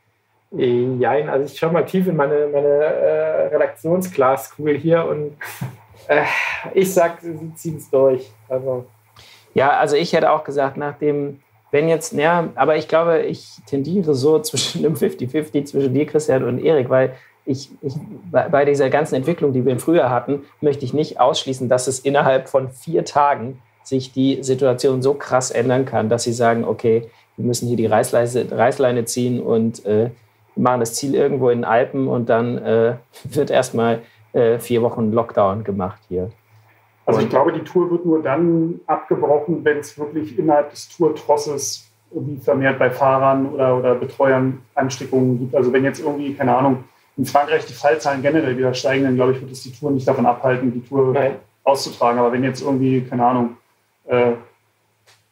S3: Ja, also ich schaue mal tief in meine, meine äh, Redaktionsglaskugel hier und äh, ich sag, sie ziehen es durch. Also
S2: ja, also ich hätte auch gesagt, nachdem, wenn jetzt, ja, aber ich glaube, ich tendiere so zwischen einem fünfzig fünfzig zwischen dir, Christian, und Erik, weil ich, ich bei dieser ganzen Entwicklung, die wir im Frühjahr hatten, möchte ich nicht ausschließen, dass es innerhalb von vier Tagen sich die Situation so krass ändern kann, dass sie sagen, okay, wir müssen hier die Reißleine, Reißleine ziehen und äh, machen das Ziel irgendwo in den Alpen und dann äh, wird erstmal äh, vier Wochen Lockdown gemacht hier.
S4: Also ich glaube, die Tour wird nur dann abgebrochen, wenn es wirklich innerhalb des Tourtrosses irgendwie vermehrt bei Fahrern oder, oder Betreuern Ansteckungen gibt. Also wenn jetzt irgendwie, keine Ahnung, in Frankreich die Fallzahlen generell wieder steigen, dann glaube ich, wird es die Tour nicht davon abhalten, die Tour Nein. auszutragen. Aber wenn jetzt irgendwie, keine Ahnung, äh,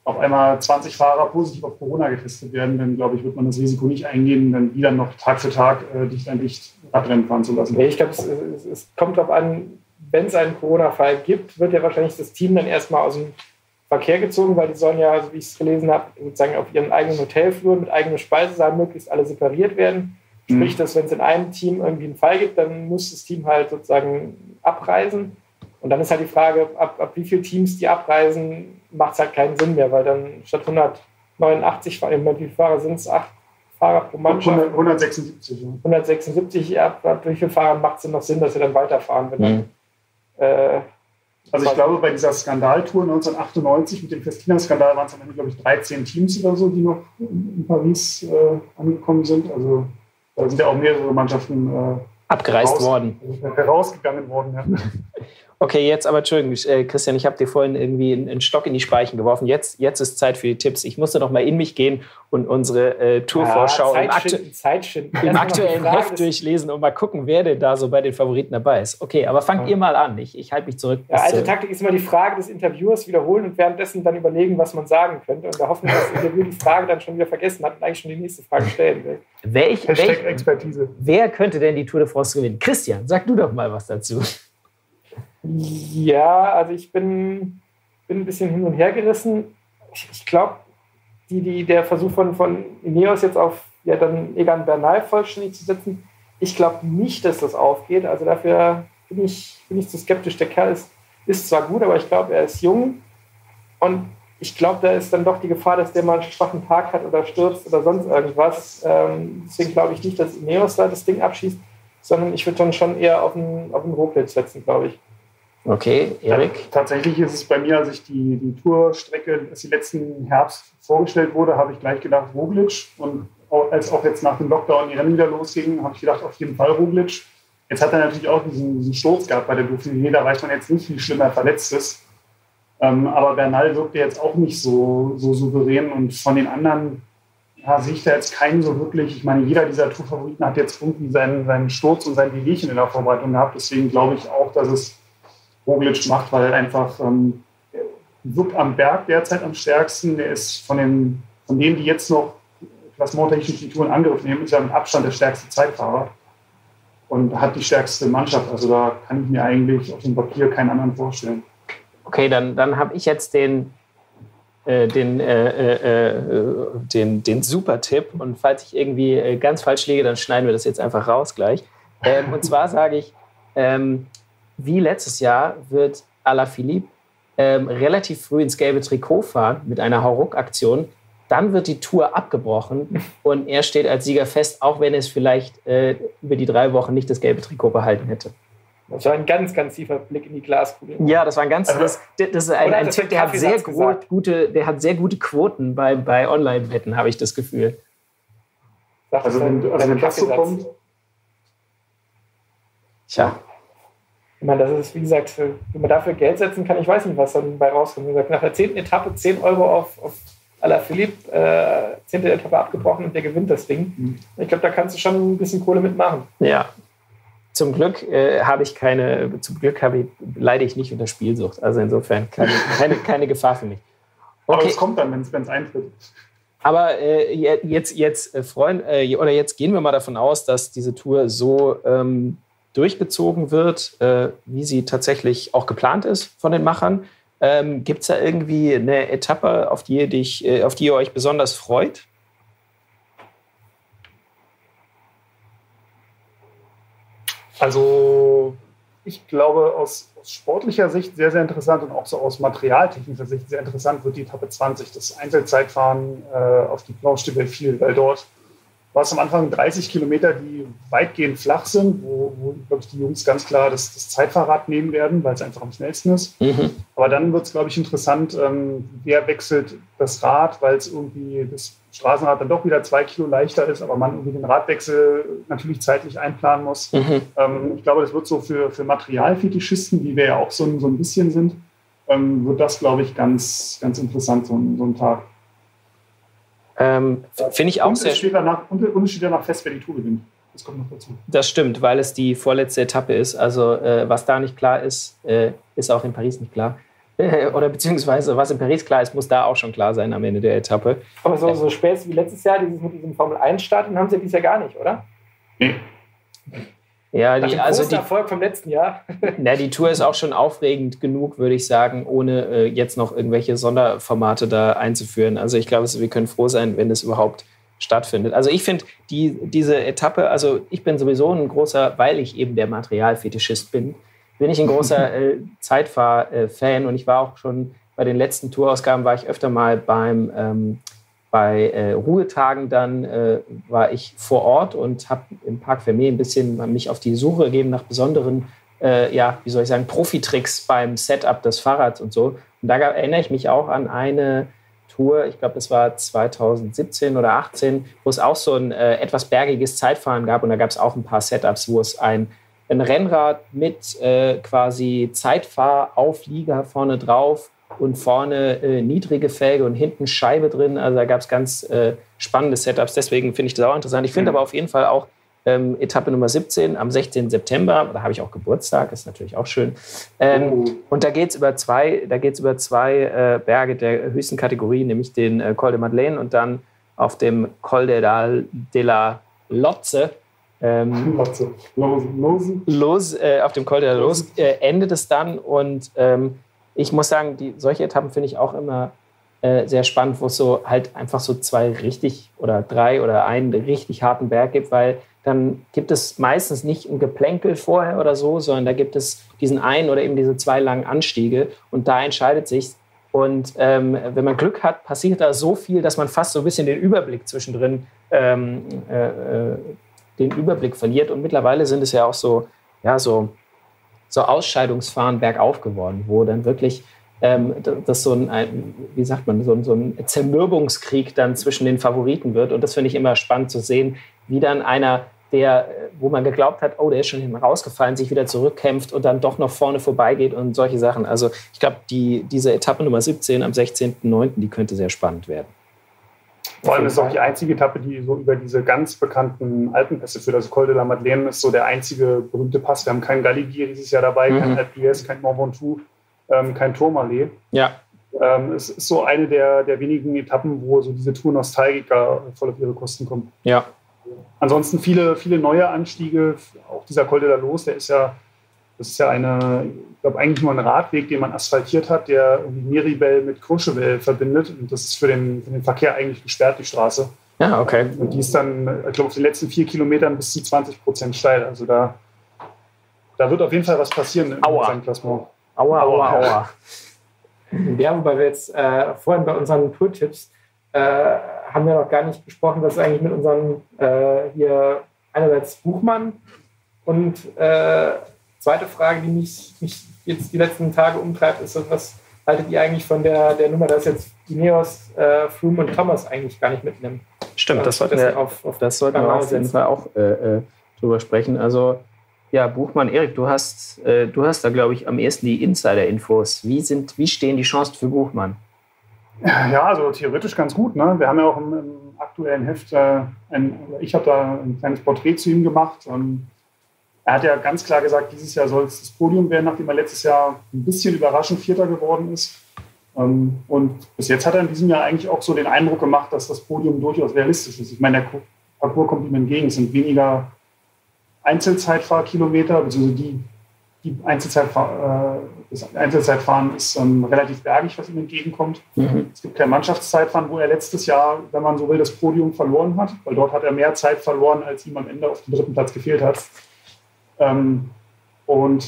S4: auf einmal zwanzig Fahrer positiv auf Corona getestet werden, dann glaube ich, wird man das Risiko nicht eingehen, dann die dann noch Tag für Tag äh, dicht an dicht Radrennen fahren zu lassen.
S3: Nee, ich glaube, es, es, es kommt darauf an, wenn es einen Corona-Fall gibt, wird ja wahrscheinlich das Team dann erstmal aus dem Verkehr gezogen, weil die sollen ja, so wie ich es gelesen habe, sozusagen auf ihren eigenen Hotelfluren mit eigenem Speisesaal möglichst alle separiert werden. Mhm. Sprich, dass wenn es in einem Team irgendwie einen Fall gibt, dann muss das Team halt sozusagen abreisen. Und dann ist halt die Frage, ab, ab wie viele Teams die abreisen, macht es halt keinen Sinn mehr, weil dann statt hundertneunundachtzig Fahrer, wie viele Fahrer sind es? Acht Fahrer pro Mannschaft?
S4: hundertsechsundsiebzig. Ja.
S3: hundertsechsundsiebzig, ab, ab wie viele Fahrer macht es denn noch Sinn, dass sie dann weiterfahren? Wenn
S2: mhm.
S3: dann, äh,
S4: Also ich glaube, bei dieser Skandaltour neunzehnhundertachtundneunzig mit dem Festina-Skandal waren es am Ende, glaube ich, dreizehn Teams oder so, die noch in Paris äh, angekommen sind. Also da sind ja auch mehrere Mannschaften äh,
S2: abgereist
S4: heraus,
S2: worden.
S4: Herausgegangen worden, ja.
S2: Okay, jetzt aber, Entschuldigung, äh, Christian, ich habe dir vorhin irgendwie einen, einen Stock in die Speichen geworfen. Jetzt, jetzt ist Zeit für die Tipps. Ich musste noch mal in mich gehen und unsere äh, Tourvorschau
S3: ja,
S2: im, aktu im aktuellen Heft durchlesen und mal gucken, wer denn da so bei den Favoriten dabei ist. Okay, aber fangt ja. ihr mal an. Ich, ich halte mich zurück.
S3: Ja, alte Taktik ist immer die Frage des Interviewers wiederholen und währenddessen dann überlegen, was man sagen könnte. Und da hoffen wir, dass das Interview die Frage dann schon wieder vergessen hat und eigentlich schon die nächste Frage stellen will.
S2: Welch,
S4: Hashtag
S2: welch,
S4: Expertise.
S2: Wer könnte denn die Tour de France gewinnen? Christian, sag du doch mal was dazu.
S3: Ja, also ich bin, bin ein bisschen hin und her gerissen. Ich, ich glaube, die, die, der Versuch von, von Ineos jetzt auf ja, dann Egan Bernal vollständig zu setzen, ich glaube nicht, dass das aufgeht. Also dafür bin ich, bin ich zu skeptisch. Der Kerl ist, ist zwar gut, aber ich glaube, er ist jung. Und ich glaube, da ist dann doch die Gefahr, dass der mal einen schwachen Tag hat oder stürzt oder sonst irgendwas. Ähm, deswegen glaube ich nicht, dass Ineos da das Ding abschießt, sondern ich würde dann schon eher auf einen, auf einen Roglic setzen, glaube ich.
S2: Okay, Erik?
S4: Tatsächlich ist es bei mir, als ich die, die Tourstrecke, als die letzten Herbst vorgestellt wurde, habe ich gleich gedacht Roglic. Und auch, als auch jetzt nach dem Lockdown die Rennen wieder losgingen, habe ich gedacht, auf jeden Fall Roglic. Jetzt hat er natürlich auch diesen, diesen Sturz gehabt bei der Dauphiné. Da weiß man jetzt nicht, wie schlimm er verletzt ist. Ähm, aber Bernal wirkte jetzt auch nicht so, so souverän. Und von den anderen ja, sehe ich da jetzt keinen so wirklich. Ich meine, jeder dieser Tourfavoriten hat jetzt irgendwie seinen, seinen Sturz und sein Wehwehchen in der Vorbereitung gehabt. Deswegen glaube ich auch, dass es Roglic macht, weil er einfach ähm, wirkt am Berg derzeit am stärksten. Der ist von, den, von denen, die jetzt noch klassementtechnisch die Tour in Angriff nehmen, ist er mit Abstand der stärkste Zeitfahrer und hat die stärkste Mannschaft. Also da kann ich mir eigentlich auf dem Papier keinen anderen vorstellen.
S2: Okay, dann, dann habe ich jetzt den, äh, den, äh, äh, den, den Super-Tipp. Und falls ich irgendwie äh, ganz falsch liege, dann schneiden wir das jetzt einfach raus gleich. Ähm, und zwar sage ich, ähm, wie letztes Jahr wird Alaphilippe ähm, relativ früh ins gelbe Trikot fahren mit einer Hauruck-Aktion. Dann wird die Tour abgebrochen und er steht als Sieger fest, auch wenn es vielleicht äh, über die drei Wochen nicht das gelbe Trikot behalten hätte.
S3: Das war ein ganz, ganz tiefer Blick in die Glaskugel.
S2: Ja, das war ein ganz, also, das, das ist ein, ein Tipp, der hat sehr gut, gute, der hat sehr gute Quoten bei, bei Online-Wetten, habe ich das Gefühl.
S4: Also wenn, also wenn das so kommt.
S2: Tja.
S3: Ich meine, das ist, wie gesagt, wenn man dafür Geld setzen kann, ich weiß nicht, was dann bei rauskommt. Wie gesagt, nach der zehnten Etappe zehn Euro auf, auf Alaphilippe, äh, zehnte Etappe abgebrochen und der gewinnt das Ding. Mhm. Ich glaube, da kannst du schon ein bisschen Kohle mitmachen.
S2: Ja. Zum Glück äh, habe ich keine, zum Glück habe ich, leide ich nicht unter Spielsucht. Also insofern keine, keine, keine Gefahr für mich.
S4: Okay. Aber es kommt dann, wenn es eintritt.
S2: Aber äh, jetzt, jetzt, äh, Freund, äh, oder jetzt gehen wir mal davon aus, dass diese Tour so ähm, durchgezogen wird, äh, wie sie tatsächlich auch geplant ist von den Machern. Ähm, gibt es da irgendwie eine Etappe, auf die, ihr dich, äh, auf die ihr euch besonders freut?
S4: Also ich glaube, aus, aus sportlicher Sicht sehr, sehr interessant und auch so aus materialtechnischer Sicht sehr interessant wird die Etappe zwanzig, das Einzelzeitfahren äh, auf die Planche de Belleville, weil dort war es am Anfang dreißig Kilometer, die weitgehend flach sind, wo, wo glaube ich, die Jungs ganz klar das, das Zeitfahrrad nehmen werden, weil es einfach am schnellsten ist. Mhm. Aber dann wird es, glaube ich, interessant, ähm, wer wechselt das Rad, weil es irgendwie das Straßenrad dann doch wieder zwei Kilo leichter ist, aber man irgendwie den Radwechsel natürlich zeitlich einplanen muss. Mhm. Ähm, ich glaube, das wird so für, für Materialfetischisten, wie wir ja auch so ein, so ein bisschen sind, ähm, wird das, glaube ich, ganz, ganz interessant, so ein, so ein Tag.
S2: Ähm, Finde ich auch
S4: und
S2: sehr
S4: es steht danach, und, und es steht danach fest, wer die Tour gewinnt. Das kommt noch dazu.
S2: Das stimmt, weil es die vorletzte Etappe ist. Also äh, was da nicht klar ist, äh, ist auch in Paris nicht klar. Oder beziehungsweise, was in Paris klar ist, muss da auch schon klar sein am Ende der Etappe.
S3: Aber so, so Späße wie letztes Jahr, dieses mit diesem Formel eins Start, den haben sie dieses Jahr gar nicht, oder?
S4: Nee.
S2: Ja, die, also die
S3: Erfolg vom letzten Jahr.
S2: Na, die Tour ist auch schon aufregend genug, würde ich sagen, ohne äh, jetzt noch irgendwelche Sonderformate da einzuführen. Also ich glaube, wir können froh sein, wenn das überhaupt stattfindet. Also ich finde die, diese Etappe, also ich bin sowieso ein großer, weil ich eben der Materialfetischist bin, bin ich ein großer äh, Zeitfahr-Fan und ich war auch schon bei den letzten Tourausgaben, war ich öfter mal beim ähm, bei äh, Ruhetagen, dann äh, war ich vor Ort und habe im Parc Fermé ein bisschen mich auf die Suche gegeben nach besonderen, äh, ja, wie soll ich sagen, Profitricks beim Setup des Fahrrads und so. Und da gab, erinnere ich mich auch an eine Tour, ich glaube, das war zwanzig siebzehn oder achtzehn, wo es auch so ein äh, etwas bergiges Zeitfahren gab und da gab es auch ein paar Setups, wo es ein, ein Rennrad mit äh, quasi Zeitfahrauflieger vorne drauf und vorne äh, niedrige Felge und hinten Scheibe drin. Also da gab es ganz äh, spannende Setups. Deswegen finde ich das auch interessant. Ich finde mhm. aber auf jeden Fall auch ähm, Etappe Nummer siebzehn am sechzehnten September. Da habe ich auch Geburtstag, ist natürlich auch schön. Ähm, oh. Und da geht es über zwei, da geht's über zwei äh, Berge der höchsten Kategorie, nämlich den äh, Col de Madeleine und dann auf dem Col de la, de la Lotze. Ähm,
S4: Lotze. Lose. Lose.
S2: Los, äh, auf dem Col de la Lose äh, endet es dann und ähm, ich muss sagen, die, solche Etappen finde ich auch immer äh, sehr spannend, wo es so halt einfach so zwei richtig oder drei oder einen richtig harten Berg gibt, weil dann gibt es meistens nicht ein Geplänkel vorher oder so, sondern da gibt es diesen einen oder eben diese zwei langen Anstiege und da entscheidet sich's. Und ähm, wenn man Glück hat, passiert da so viel, dass man fast so ein bisschen den Überblick zwischendrin ähm, äh, den Überblick verliert. Und mittlerweile sind es ja auch so, ja, so so Ausscheidungsfahren bergauf geworden, wo dann wirklich ähm, das so ein, wie sagt man, so ein, so ein Zermürbungskrieg dann zwischen den Favoriten wird. Und das finde ich immer spannend zu sehen, wie dann einer, der, wo man geglaubt hat, oh, der ist schon hinten rausgefallen, sich wieder zurückkämpft und dann doch noch vorne vorbeigeht und solche Sachen. Also ich glaube, die, diese Etappe Nummer siebzehn am sechzehnten neunten, die könnte sehr spannend werden.
S4: Vor allem ist es auch die einzige Etappe, die so über diese ganz bekannten Alpenpässe führt. Also Col de la Madeleine ist so der einzige berühmte Pass. Wir haben keinen Galibier dieses Jahr dabei, mhm. kein Alpe d'Huez, kein Mont Ventoux, ähm, kein Tourmalet.
S2: Ja.
S4: Ähm, es ist so eine der, der wenigen Etappen, wo so diese Tour-Nostalgiker voll auf ihre Kosten kommen.
S2: Ja.
S4: Ansonsten viele, viele neue Anstiege. Auch dieser Col de la Lose, der ist ja, das ist ja eine, ich glaube eigentlich nur ein Radweg, den man asphaltiert hat, der Miribel mit Courchevel verbindet. Und das ist für den, für den Verkehr eigentlich gesperrt, die Straße.
S2: Ja, okay.
S4: Und die ist dann, ich glaube, auf den letzten vier Kilometern bis zu zwanzig Prozent steil. Also da, da wird auf jeden Fall was passieren im Gesamtklassement.
S2: Aua, aua, aua.
S3: Ja, wobei wir jetzt äh, vorhin bei unseren Tourtipps äh, haben wir noch gar nicht besprochen, was eigentlich mit unseren äh, hier einerseits Buchmann und äh, zweite Frage, die mich, mich jetzt die letzten Tage umtreibt, ist, was haltet ihr eigentlich von der, der Nummer, dass jetzt Ineos, äh, Froome und Thomas eigentlich gar nicht mitnehmen?
S2: Stimmt, also das sollten wir auf, auf das sollten wir auf jeden Fall auch äh, äh, drüber sprechen. Also ja, Buchmann, Erik, du hast, äh, du hast da, glaube ich, am ehesten die Insider-Infos. Wie, sind, wie stehen die Chancen für Buchmann?
S4: Ja, also theoretisch ganz gut. Ne? Wir haben ja auch im, im aktuellen Heft, äh, ein, ich habe da ein kleines Porträt zu ihm gemacht. Und er hat ja ganz klar gesagt, dieses Jahr soll es das Podium werden, nachdem er letztes Jahr ein bisschen überraschend Vierter geworden ist. Ähm, und bis jetzt hat er in diesem Jahr eigentlich auch so den Eindruck gemacht, dass das Podium durchaus realistisch ist. Ich meine, der Parcours kommt ihm entgegen. Es sind weniger Einzelzeitfahrkilometer, also die, die Einzelzeitfahr, äh, das Einzelzeitfahren ist ähm, relativ bergig, was ihm entgegenkommt. Mhm. Es gibt kein Mannschaftszeitfahren, wo er letztes Jahr, wenn man so will, das Podium verloren hat, weil dort hat er mehr Zeit verloren, als ihm am Ende auf dem dritten Platz gefehlt hat. Ähm, und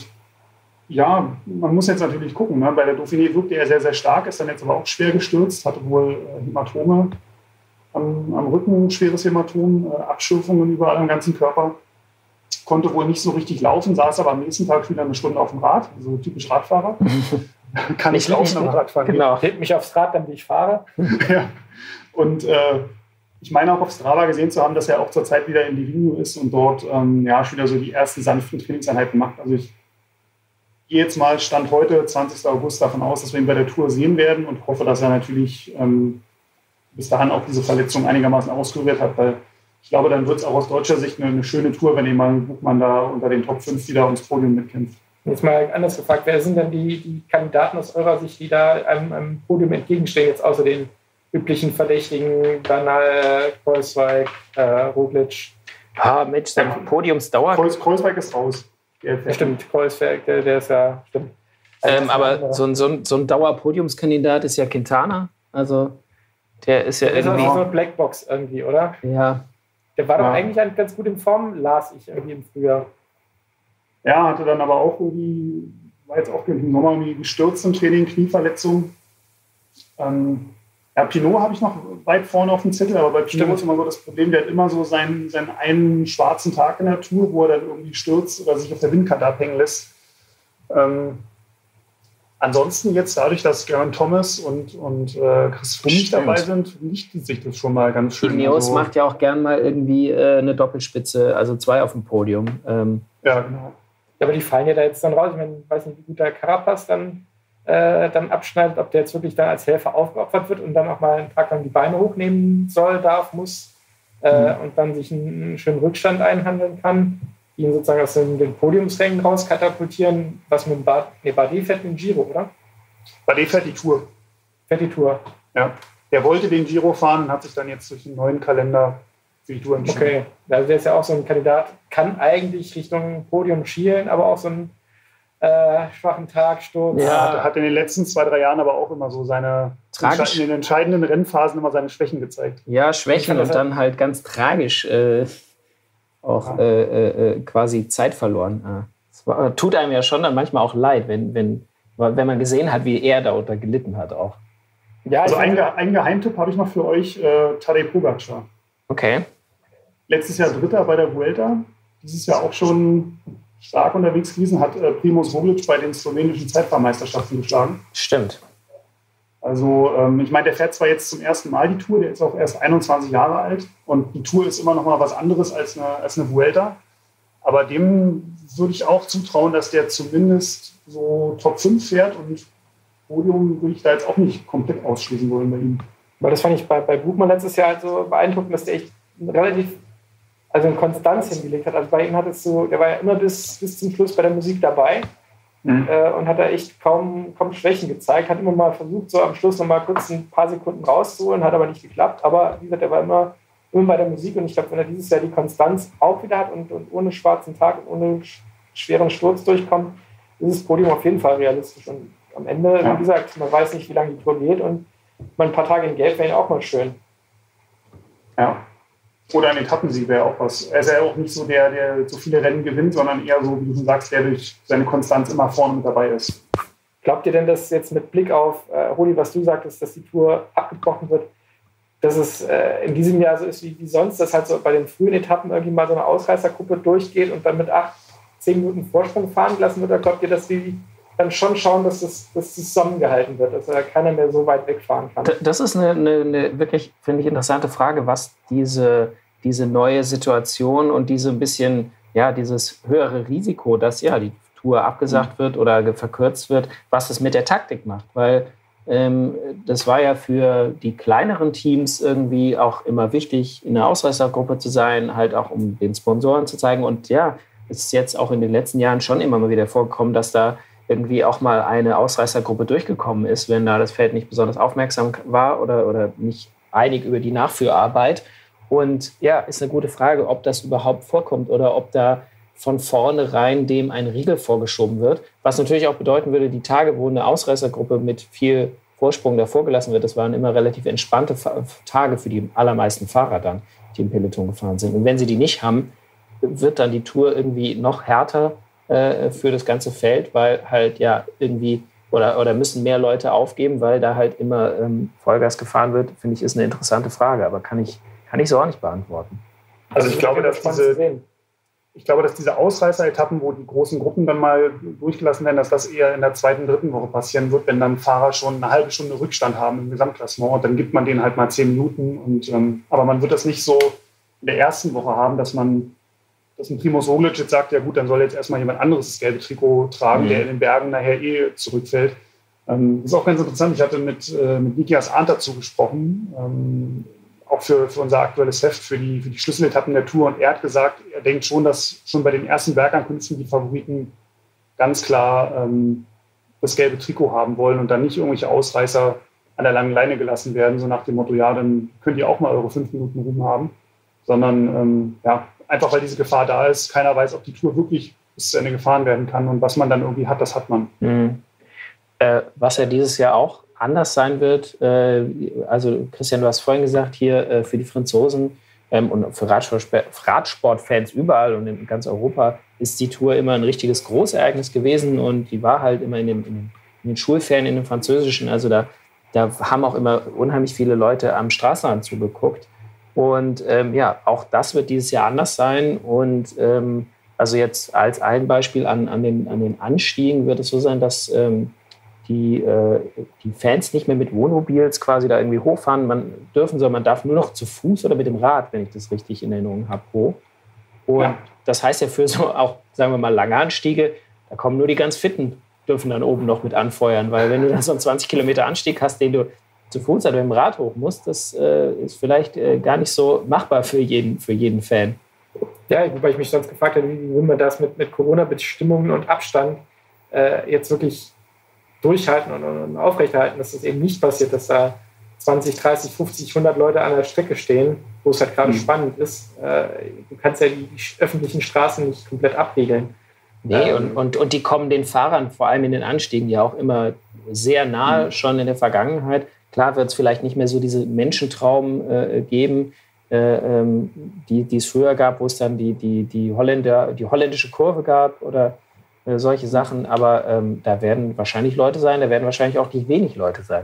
S4: ja, man muss jetzt natürlich gucken. Ne? Bei der Dauphiné wirkte er sehr, sehr stark, ist dann jetzt aber auch schwer gestürzt, hatte wohl äh, Hämatome am, am Rücken, schweres Hämatom, äh, Abschürfungen überall am ganzen Körper. Konnte wohl nicht so richtig laufen, saß aber am nächsten Tag wieder eine Stunde auf dem Rad, also typisch Radfahrer. Kann ich laufen, aber Radfahren.
S3: Genau, hebt mich aufs Rad, dann wie ich fahre.
S4: Ja. Und äh, ich meine auch auf Strava gesehen zu haben, dass er auch zurzeit wieder in Livigno ist und dort ähm, ja, schon wieder so die ersten sanften Trainingseinheiten macht. Also ich gehe jetzt mal, Stand heute, zwanzigsten August, davon aus, dass wir ihn bei der Tour sehen werden und hoffe, dass er natürlich ähm, bis dahin auch diese Verletzung einigermaßen auskuriert hat, weil ich glaube, dann wird es auch aus deutscher Sicht eine, eine schöne Tour, wenn jemand Buchmann da unter den Top fünf wieder ums Podium mitkämpft.
S3: Jetzt mal anders gefragt, wer sind denn die, die Kandidaten aus eurer Sicht, die da einem, einem Podium entgegenstehen, jetzt außer den üblichen Verdächtigen, Bernal, Kreuzweig, äh, Roglic?
S2: Ah, Mensch, sein Podiumsdauer.
S4: Kreuz, Kreuzweig ist raus.
S3: Ja, stimmt, Kreuzweig, der, der ist ja, stimmt.
S2: Ähm, aber so ein, so ein, so ein Dauerpodiumskandidat ist ja Quintana. Also der ist ja
S3: der
S2: irgendwie...
S3: ist auch so eine Blackbox irgendwie, oder?
S2: Ja.
S3: Der war
S4: ja.
S3: doch eigentlich ganz gut in Form, las ich irgendwie im Frühjahr.
S4: Ja, hatte dann aber auch irgendwie, war jetzt auch im Sommer irgendwie gestürzt im Training, Knieverletzung. Ähm, ja, Pinot habe ich noch weit vorne auf dem Zettel, aber bei Pinot ist immer so das Problem, der hat immer so seinen, seinen einen schwarzen Tag in der Tour, wo er dann irgendwie stürzt oder sich auf der Windkante abhängen lässt. Ähm, ansonsten jetzt dadurch, dass Geraint Thomas und, und äh, Chris Froome nicht dabei sind, lichtet sich das schon mal ganz schön.
S2: Ineos
S4: also,
S2: macht ja auch gern mal irgendwie äh, eine Doppelspitze, also zwei auf dem Podium. Ähm,
S4: ja, genau.
S3: Ja, aber die fallen ja da jetzt dann raus. Ich meine, ich weiß nicht, wie gut der Carapaz dann, äh, dann abschneidet, ob der jetzt wirklich dann als Helfer aufgeopfert wird und dann auch mal einen Tag lang die Beine hochnehmen soll, darf, muss äh, mhm. und dann sich einen, einen schönen Rückstand einhandeln kann, ihn sozusagen aus den, den Podiumsrängen rauskatapultieren. Was mit dem Bad, nee, Bardet fährt den Giro, oder?
S4: Bardet fährt die Tour.
S3: Fährt die Tour.
S4: Ja, der wollte den Giro fahren und hat sich dann jetzt durch den neuen Kalender für die Tour entschieden.
S3: Okay, also der ist ja auch so ein Kandidat, kann eigentlich Richtung Podium schielen, aber auch so einen äh, schwachen Tag, Sturz.
S4: Ja, hat, hat in den letzten zwei, drei Jahren aber auch immer so seine,
S2: tragisch.
S4: in den entscheidenden Rennphasen immer seine Schwächen gezeigt.
S2: Ja, Schwächen und dann halt ganz tragisch äh, auch äh, äh, quasi Zeit verloren. Das war, tut einem ja schon dann manchmal auch leid, wenn, wenn, wenn man gesehen hat, wie er darunter gelitten hat auch.
S3: Ja,
S4: also ein, ein Geheimtipp habe ich noch für euch, äh, Tadej Pogačar.
S2: Okay.
S4: Letztes Jahr Dritter bei der Vuelta, dieses Jahr auch schon stark unterwegs gewesen, hat äh, Primož Roglič bei den slowenischen Zeitfahrmeisterschaften geschlagen.
S2: Stimmt.
S4: Also ähm, ich meine, der fährt zwar jetzt zum ersten Mal die Tour, der ist auch erst einundzwanzig Jahre alt und die Tour ist immer noch mal was anderes als eine, als eine Vuelta, aber dem würde ich auch zutrauen, dass der zumindest so Top fünf fährt und Podium würde ich da jetzt auch nicht komplett ausschließen wollen bei ihm.
S3: Weil das fand ich bei, bei Buchmann letztes Jahr halt so beeindruckend, dass der echt relativ also eine Konstanz hingelegt hat. Also bei ihm hat es so, der war ja immer bis, bis zum Schluss bei der Musik dabei mhm. äh, und hat da echt kaum, kaum Schwächen gezeigt. Hat immer mal versucht, so am Schluss noch mal kurz ein paar Sekunden rauszuholen, hat aber nicht geklappt. Aber wie gesagt, er war immer, immer bei der Musik und ich glaube, wenn er dieses Jahr die Konstanz auch wieder hat und, und ohne schwarzen Tag und ohne schweren Sturz durchkommt, ist das Podium auf jeden Fall realistisch. Und am Ende, ja. wie gesagt, man weiß nicht, wie lange die Tour geht und mal ein paar Tage in Gelb wäre auch mal schön.
S4: Ja. Oder ein Etappensieg wäre auch was. Er ist ja auch nicht so der, der so viele Rennen gewinnt, sondern eher so, wie du sagst, der durch seine Konstanz immer vorne mit dabei ist.
S3: Glaubt ihr denn, dass jetzt mit Blick auf, äh, Rudi, was du sagtest, dass die Tour abgebrochen wird, dass es äh, in diesem Jahr so ist wie, wie sonst, dass halt so bei den frühen Etappen irgendwie mal so eine Ausreißergruppe durchgeht und dann mit acht, zehn Minuten Vorsprung fahren gelassen wird? Oder glaubt ihr, dass die dann schon schauen, dass das, dass das zusammengehalten wird, dass da keiner mehr so weit wegfahren kann?
S2: Das ist eine, eine, eine wirklich, finde ich, interessante Frage, was diese, diese neue Situation und diese ein bisschen, ja, dieses höhere Risiko, dass ja die Tour abgesagt wird oder verkürzt wird, was es mit der Taktik macht. Weil ähm, das war ja für die kleineren Teams irgendwie auch immer wichtig, in einer Ausreißergruppe zu sein, halt auch um den Sponsoren zu zeigen. Und ja, es ist jetzt auch in den letzten Jahren schon immer mal wieder vorgekommen, dass da irgendwie auch mal eine Ausreißergruppe durchgekommen ist, wenn da das Feld nicht besonders aufmerksam war oder, oder nicht einig über die Nachführarbeit. Und ja, ist eine gute Frage, ob das überhaupt vorkommt oder ob da von vornherein dem ein Riegel vorgeschoben wird. Was natürlich auch bedeuten würde, die Tage, wo eine Ausreißergruppe mit viel Vorsprung davor gelassen wird, das waren immer relativ entspannte Tage für die allermeisten Fahrer dann, die im Peloton gefahren sind. Und wenn sie die nicht haben, wird dann die Tour irgendwie noch härter für das ganze Feld, weil halt ja irgendwie oder, oder müssen mehr Leute aufgeben, weil da halt immer ähm, Vollgas gefahren wird, finde ich, ist eine interessante Frage, aber kann ich, kann ich so auch nicht beantworten.
S4: Also ich glaube, dass diese, ich glaube, dass diese Ausreißer-Etappen, wo die großen Gruppen dann mal durchgelassen werden, dass das eher in der zweiten, dritten Woche passieren wird, wenn dann Fahrer schon eine halbe Stunde Rückstand haben im Gesamtklassement und dann gibt man denen halt mal zehn Minuten. Und, ähm, aber man wird das nicht so in der ersten Woche haben, dass man dass ein Primož Roglič jetzt sagt, ja gut, dann soll jetzt erstmal jemand anderes das gelbe Trikot tragen, mhm. der in den Bergen nachher eh zurückfällt. Ähm, das ist auch ganz interessant. Ich hatte mit, äh, mit Nikias Arndt dazu gesprochen, ähm, auch für, für unser aktuelles Heft, für die, für die Schlüsseletappen der Tour. Und er hat gesagt, er denkt schon, dass schon bei den ersten Bergankünften die Favoriten ganz klar ähm, das gelbe Trikot haben wollen und dann nicht irgendwelche Ausreißer an der langen Leine gelassen werden, so nach dem Motto, ja, dann könnt ihr auch mal eure fünf Minuten Ruhm haben, sondern ähm, ja, einfach weil diese Gefahr da ist, keiner weiß, ob die Tour wirklich bis zu Ende gefahren werden kann und was man dann irgendwie hat, das hat man.
S2: Mhm. Äh, was ja dieses Jahr auch anders sein wird, äh, also Christian, du hast vorhin gesagt, hier äh, für die Franzosen ähm, und für Radsport, Radsportfans überall und in ganz Europa ist die Tour immer ein richtiges Großereignis gewesen und die war halt immer in, dem, in, in den Schulferien, in den französischen, also da, da haben auch immer unheimlich viele Leute am Straßenrand zugeguckt und ähm, ja, auch das wird dieses Jahr anders sein und ähm, also jetzt als ein Beispiel an, an, den, an den Anstiegen wird es so sein, dass ähm, die, äh, die Fans nicht mehr mit Wohnmobils quasi da irgendwie hochfahren man dürfen, sondern man darf nur noch zu Fuß oder mit dem Rad, wenn ich das richtig in Erinnerung habe, hoch. Und ja. Das heißt ja für so auch, sagen wir mal, lange Anstiege, da kommen nur die ganz Fitten, dürfen dann oben noch mit anfeuern, weil wenn du dann so einen zwanzig Kilometer Anstieg hast, den du zu Fuß oder mit dem Rad hoch musst, das äh, ist vielleicht äh, gar nicht so machbar für jeden, für jeden Fan.
S3: Ja, wobei ich mich sonst gefragt habe, wie will man das mit, mit Corona-Bestimmungen und Abstand äh, jetzt wirklich durchhalten und, und aufrechterhalten, dass das eben nicht passiert, dass da zwanzig, dreißig, fünfzig, hundert Leute an der Strecke stehen, wo es halt gerade mhm. spannend ist. Äh, du kannst ja die, die öffentlichen Straßen nicht komplett abriegeln.
S2: Nee, ähm, und, und, und die kommen den Fahrern, vor allem in den Anstiegen, ja auch immer sehr nahe, mhm. schon in der Vergangenheit. Klar wird es vielleicht nicht mehr so diese Menschentrauben äh, geben, äh, ähm, die, die es früher gab, wo es dann die, die, die, Holländer, die holländische Kurve gab oder äh, solche Sachen. Aber ähm, da werden wahrscheinlich Leute sein, da werden wahrscheinlich auch nicht wenig Leute sein.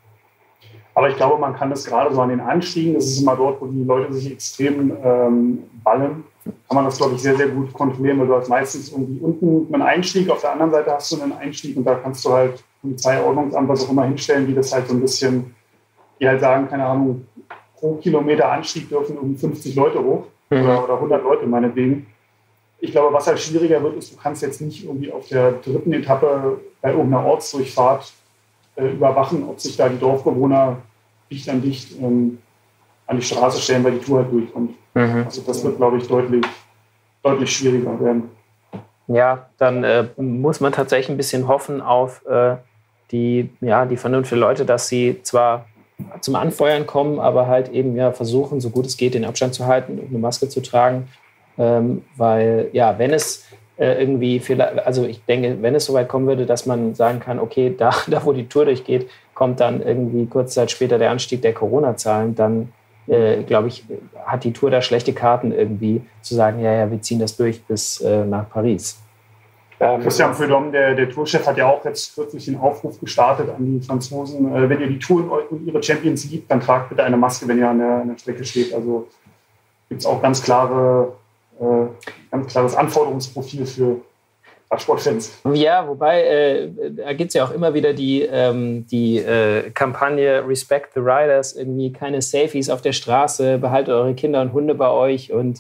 S4: Aber ich glaube, man kann das gerade so an den Anstiegen, das ist immer dort, wo die Leute sich extrem ähm, ballen, kann man das, glaube ich, sehr, sehr gut kontrollieren, weil du hast meistens irgendwie unten einen Einstieg, auf der anderen Seite hast du einen Einstieg und da kannst du halt Polizeiordnungsamt, was auch immer hinstellen, die das halt so ein bisschen, die halt sagen, keine Ahnung, pro Kilometer Anstieg dürfen irgendwie fünfzig Leute hoch mhm. oder, oder hundert Leute meinetwegen. Ich glaube, was halt schwieriger wird, ist, du kannst jetzt nicht irgendwie auf der dritten Etappe bei irgendeiner Ortsdurchfahrt äh, überwachen, ob sich da die Dorfbewohner dicht an dicht ähm, an die Straße stellen, weil die Tour halt durchkommt. Mhm. Also das wird, glaube ich, deutlich, deutlich schwieriger werden.
S2: Ja, dann äh, muss man tatsächlich ein bisschen hoffen auf äh, die, ja, die Vernunft der Leute, dass sie zwar zum Anfeuern kommen, aber halt eben ja versuchen, so gut es geht, den Abstand zu halten und eine Maske zu tragen. Ähm, weil, ja, wenn es äh, irgendwie, vielleicht, also ich denke, wenn es soweit kommen würde, dass man sagen kann, okay, da, da wo die Tour durchgeht, kommt dann irgendwie kurze Zeit später der Anstieg der Corona-Zahlen, dann äh, glaube ich, hat die Tour da schlechte Karten irgendwie zu sagen, ja, ja, wir ziehen das durch bis äh, nach Paris.
S4: Ähm, Christian Prudhomme, der, der Tourchef, hat ja auch jetzt kürzlich den Aufruf gestartet an die Franzosen, äh, wenn ihr die Tour und ihre Champions liebt, dann tragt bitte eine Maske, wenn ihr an der, an der Strecke steht. Also gibt es auch ganz klare, äh, ganz klares Anforderungsprofil für Radsportfans.
S2: Ja, wobei, äh, da gibt es ja auch immer wieder die, ähm, die äh, Kampagne Respect the Riders, irgendwie keine Selfies auf der Straße, behaltet eure Kinder und Hunde bei euch und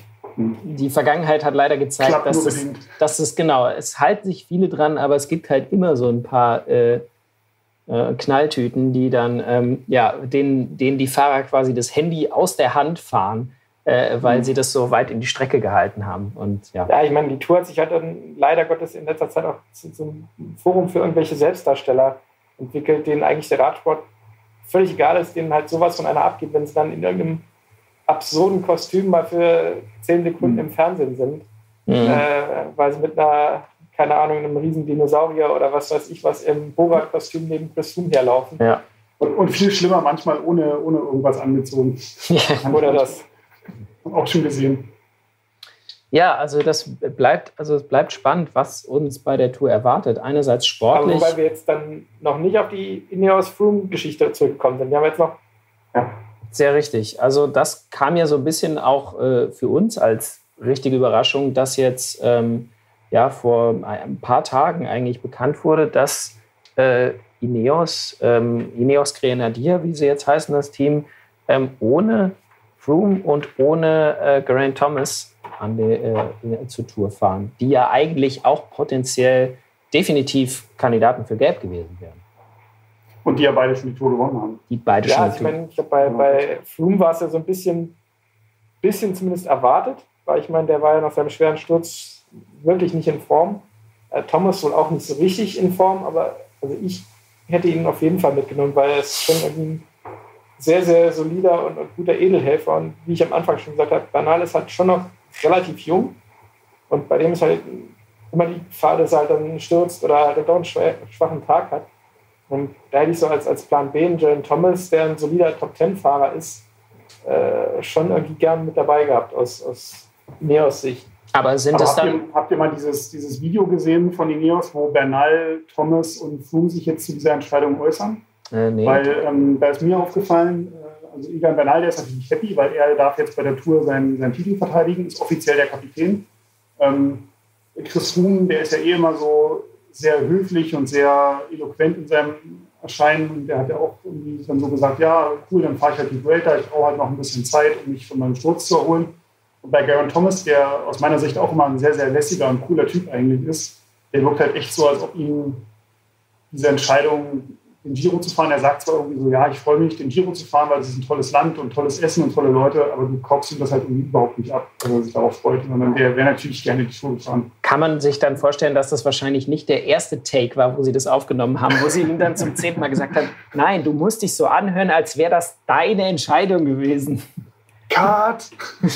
S2: die Vergangenheit hat leider gezeigt, dass es, dass es, genau, es halten sich viele dran, aber es gibt halt immer so ein paar äh, äh, Knalltüten, die dann, ähm, ja, denen, denen die Fahrer quasi das Handy aus der Hand fahren, äh, weil mhm. sie das so weit in die Strecke gehalten haben. Und, ja.
S3: ja, ich meine, die Tour hat sich halt dann leider Gottes in letzter Zeit auch zu, zum Forum für irgendwelche Selbstdarsteller entwickelt, denen eigentlich der Radsport völlig egal ist, denen halt sowas von einer abgeht, wenn es dann in irgendeinem absurden Kostüm mal für zehn Sekunden mhm. im Fernsehen sind, mhm. äh, weil sie mit einer, keine Ahnung, einem riesen Dinosaurier oder was weiß ich was im Borat-Kostüm neben Chris Froome herlaufen.
S4: Ja. Und, und viel schlimmer manchmal ohne, ohne irgendwas angezogen.
S3: Ja. Oder das.
S4: Auch schon gesehen.
S2: Ja, also das bleibt, also es bleibt spannend, was uns bei der Tour erwartet. Einerseits sportlich.
S3: Aber wobei wir jetzt dann noch nicht auf die Ineos-Froome-Geschichte zurückgekommen sind. Wir haben jetzt noch...
S2: Ja. Sehr richtig. Also das kam ja so ein bisschen auch äh, für uns als richtige Überraschung, dass jetzt ähm, ja, vor ein paar Tagen eigentlich bekannt wurde, dass äh, Ineos, ähm, Ineos Grenadier, wie sie jetzt heißen, das Team, ähm, ohne Froome und ohne äh, Geraint Thomas an der, äh, zur Tour fahren, die ja eigentlich auch potenziell definitiv Kandidaten für Gelb gewesen wären.
S4: Und die ja beide schon die Tour gewonnen haben.
S2: Die beide
S3: ja,
S2: schon.
S3: Also ich meine, ich glaube, bei, bei Froome war es ja so ein bisschen, bisschen zumindest erwartet, weil ich meine, der war ja nach seinem schweren Sturz wirklich nicht in Form. Äh, Äh, Thomas wohl auch nicht so richtig in Form, aber also ich hätte ihn auf jeden Fall mitgenommen, weil er ist schon ein sehr, sehr solider und, und guter Edelhelfer. Und wie ich am Anfang schon gesagt habe, Bernal ist halt schon noch relativ jung. Und bei dem ist halt immer die Gefahr, dass er halt dann stürzt oder halt doch einen schwachen Tag hat. Und da hätte ich so als, als Plan B einen Geraint Thomas, der ein solider Top-Ten-Fahrer ist, äh, schon irgendwie gern mit dabei gehabt aus, aus Ineos-Sicht.
S2: Aber sind
S4: Aber
S2: es
S4: habt,
S2: dann...
S4: ihr, habt ihr mal dieses, dieses Video gesehen von Ineos, wo Bernal, Thomas und Froome sich jetzt zu dieser Entscheidung äußern?
S2: Äh, nee.
S4: Weil ähm, da ist mir aufgefallen, äh, also Egan Bernal, der ist natürlich happy, weil er darf jetzt bei der Tour seinen, seinen Titel verteidigen, ist offiziell der Kapitän. Ähm, Chris Froome, der ist ja eh immer so sehr höflich und sehr eloquent in seinem Erscheinen. Und der hat ja auch irgendwie dann so gesagt, ja, cool, dann fahre ich halt die Vuelta, ich brauche halt noch ein bisschen Zeit, um mich von meinem Sturz zu erholen. Und bei Geraint Thomas, der aus meiner Sicht auch immer ein sehr, sehr lässiger und cooler Typ eigentlich ist, der wirkt halt echt so, als ob ihm diese Entscheidung, den Giro zu fahren, er sagt zwar irgendwie so, ja, ich freue mich, den Giro zu fahren, weil es ist ein tolles Land und tolles Essen und tolle Leute, aber du kaufst ihm das halt irgendwie überhaupt nicht ab, dass er sich darauf freut, sondern der wäre natürlich gerne die Tour gefahren.
S2: Kann man sich dann vorstellen, dass das wahrscheinlich nicht der erste Take war, wo sie das aufgenommen haben, wo sie ihm dann zum zehnten Mal gesagt haben, nein, du musst dich so anhören, als wäre das deine Entscheidung gewesen.
S4: Cut!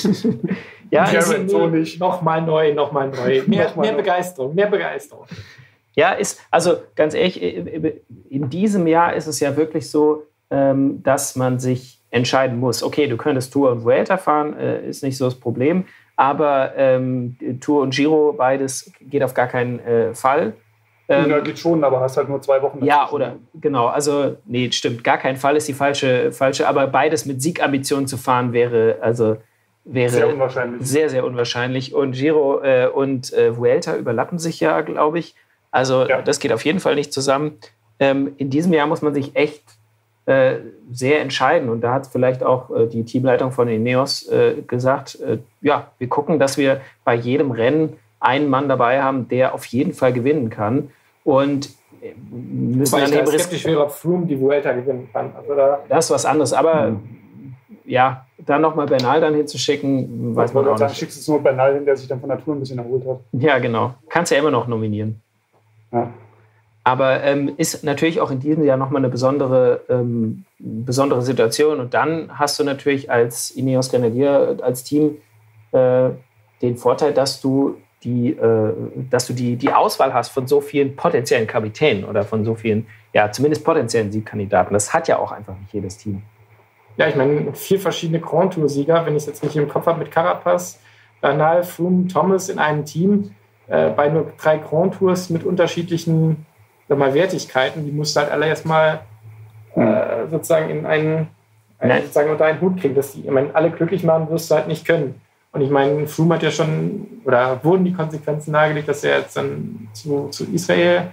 S2: Ja,
S3: Geraint, so nicht. Nochmal neu, nochmal neu. Mehr,
S4: Nochmal
S3: mehr
S4: neu.
S3: Begeisterung, mehr Begeisterung.
S2: Ja, ist, also ganz ehrlich, in diesem Jahr ist es ja wirklich so, dass man sich entscheiden muss. Okay, du könntest Tour und Vuelta fahren, ist nicht so das Problem, aber ähm, Tour und Giro, beides geht auf gar keinen äh, Fall.
S4: Ähm, ja, geht schon, aber hast halt nur zwei Wochen.
S2: Ja, oder genau, also nee, stimmt, gar kein Fall ist die falsche, falsche, aber beides mit Siegambitionen zu fahren wäre, also wäre
S4: sehr unwahrscheinlich.
S2: Sehr, sehr unwahrscheinlich. Und Giro äh, und äh, Vuelta überlappen sich ja, glaube ich. Also ja. Das geht auf jeden Fall nicht zusammen. Ähm, in diesem Jahr muss man sich echt äh, sehr entscheiden. Und da hat vielleicht auch äh, die Teamleitung von Ineos äh, gesagt, äh, ja, wir gucken, dass wir bei jedem Rennen einen Mann dabei haben, der auf jeden Fall gewinnen kann. Und müssen
S3: Weil
S2: dann
S3: ich
S2: eben
S3: da skeptisch wäre, ob Froome die Vuelta gewinnen kann. Also da
S2: das ist was anderes. Aber mhm. ja, dann nochmal Bernal dann hinzuschicken, weiß man auch
S4: dann
S2: nicht.
S4: schickst du es nur Bernal hin, der sich dann von der Tour ein bisschen erholt hat.
S2: Ja, genau. Kannst ja immer noch nominieren.
S4: Ja.
S2: Aber ähm, ist natürlich auch in diesem Jahr nochmal eine besondere, ähm, besondere Situation. Und dann hast du natürlich als Ineos Grenadier, als Team äh, den Vorteil, dass du die, äh, dass du die, die Auswahl hast von so vielen potenziellen Kapitänen oder von so vielen, ja, zumindest potenziellen Siegkandidaten. Das hat ja auch einfach nicht jedes Team.
S3: Ja, ich meine, vier verschiedene Grand Tour-Sieger, wenn ich es jetzt nicht im Kopf habe, mit Carapaz, Bernal, Froome, Thomas in einem Team, äh, bei nur drei Grand Tours mit unterschiedlichen sag mal, Wertigkeiten, die musst du halt alle erstmal äh, sozusagen in einen, einen, sozusagen unter einen Hut kriegen, dass die, ich meine, alle glücklich machen wirst du halt nicht können. Und ich meine, Froome hat ja schon, oder wurden die Konsequenzen nahegelegt, dass er jetzt dann zu, zu Israel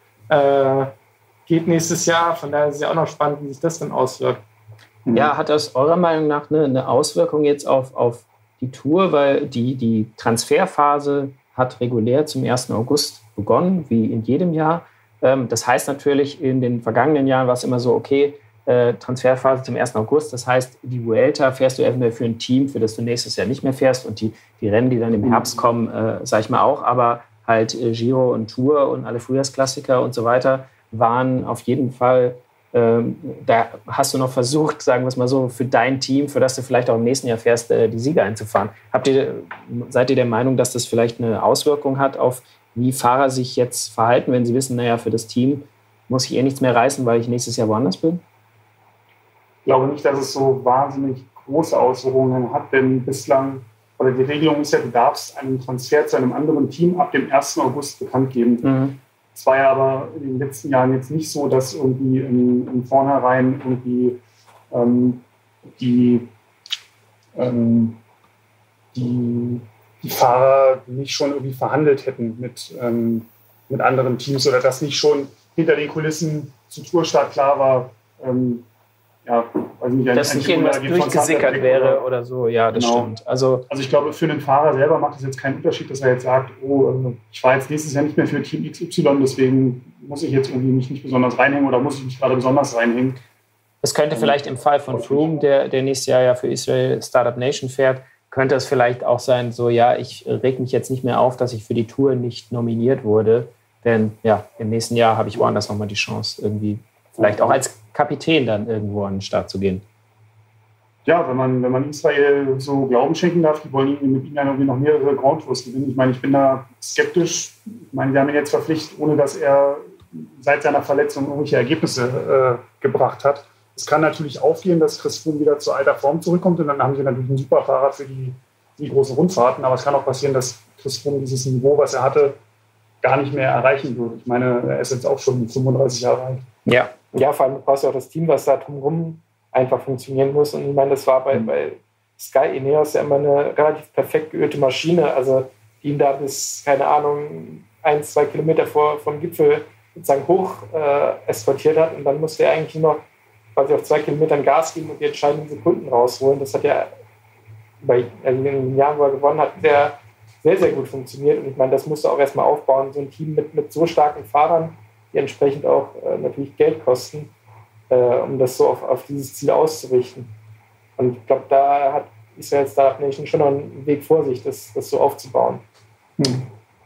S3: äh, geht nächstes Jahr. Von daher ist es ja auch noch spannend, wie sich das dann auswirkt.
S2: Ja, hat das eurer Meinung nach eine, eine Auswirkung jetzt auf, auf die Tour? Weil die, die Transferphase hat regulär zum ersten August begonnen, wie in jedem Jahr. Ähm, das heißt natürlich, in den vergangenen Jahren war es immer so, okay, äh, Transferphase zum ersten August. Das heißt, die Vuelta fährst du eventuell für ein Team, für das du nächstes Jahr nicht mehr fährst. Und die, die Rennen, die dann im Herbst kommen, äh, sage ich mal auch, aber halt äh, Giro und Tour und alle Frühjahrsklassiker und so weiter waren auf jeden Fall... Da hast du noch versucht, sagen wir es mal so, für dein Team, für das du vielleicht auch im nächsten Jahr fährst, die Sieger einzufahren. Habt ihr, seid ihr der Meinung, dass das vielleicht eine Auswirkung hat auf, wie Fahrer sich jetzt verhalten, wenn sie wissen, naja, für das Team muss ich eh nichts mehr reißen, weil ich nächstes Jahr woanders bin?
S4: Ich glaube nicht, dass es so wahnsinnig große Auswirkungen hat, denn bislang, oder die Regelung ist ja, du darfst einen Transfer zu einem anderen Team ab dem ersten August bekannt geben. Mhm. Es war ja aber in den letzten Jahren jetzt nicht so, dass irgendwie im, im Vornherein irgendwie ähm, die, ähm, die, die Fahrer nicht schon irgendwie verhandelt hätten mit, ähm, mit anderen Teams oder dass nicht schon hinter den Kulissen zu Tourstart klar war, ähm, ja, weiß nicht, ein,
S2: dass
S4: ein
S2: nicht irgendwas durchgesickert wäre oder, oder so, ja, das genau. Stimmt. Also,
S4: also ich glaube, für den Fahrer selber macht es jetzt keinen Unterschied, dass er jetzt sagt, oh, ich fahre jetzt nächstes Jahr nicht mehr für Team X Y, deswegen muss ich jetzt irgendwie mich nicht besonders reinhängen oder muss ich mich gerade besonders reinhängen.
S2: Es könnte vielleicht im Fall von Froome, der, der nächstes Jahr ja für Israel Startup Nation fährt, könnte es vielleicht auch sein, so, ja, ich reg mich jetzt nicht mehr auf, dass ich für die Tour nicht nominiert wurde. Denn ja, im nächsten Jahr habe ich woanders nochmal die Chance, irgendwie vielleicht auch als Kapitän dann irgendwo an den Start zu gehen.
S4: Ja, wenn man, wenn man Israel so Glauben schenken darf, die wollen mit ihm dann irgendwie noch mehrere Grand Tours gewinnen. Ich meine, ich bin da skeptisch. Ich meine, wir haben ihn jetzt verpflichtet, ohne dass er seit seiner Verletzung irgendwelche Ergebnisse äh, gebracht hat. Es kann natürlich aufgehen, dass Chris Froome wieder zur alter Form zurückkommt und dann haben sie natürlich ein super Fahrrad für die, die großen Rundfahrten. Aber es kann auch passieren, dass Chris Froome dieses Niveau, was er hatte, gar nicht mehr erreichen wird. Ich meine, er ist jetzt auch schon fünfunddreißig Jahre alt.
S3: Ja, ja, vor allem brauchst du auch das Team, was da drumherum einfach funktionieren muss. Und ich meine, das war bei, bei Sky Ineos ja immer eine relativ perfekt geölte Maschine. Also die ihn da bis, keine Ahnung, ein, zwei Kilometer vor, vom Gipfel sozusagen hoch äh, eskortiert hat. Und dann musste er eigentlich nur noch quasi auf zwei Kilometern Gas geben und die entscheidenden Sekunden rausholen. Das hat ja bei, also in den Jahren, wo er gewonnen hat, sehr, sehr, sehr gut funktioniert. Und ich meine, das musst du auch erstmal aufbauen. So ein Team mit, mit so starken Fahrern, die entsprechend auch äh, natürlich Geld kosten, äh, um das so auf, auf dieses Ziel auszurichten. Und ich glaube, da hat Israel Startup Nation schon noch einen Weg vor sich, das, das so aufzubauen.
S2: Hm.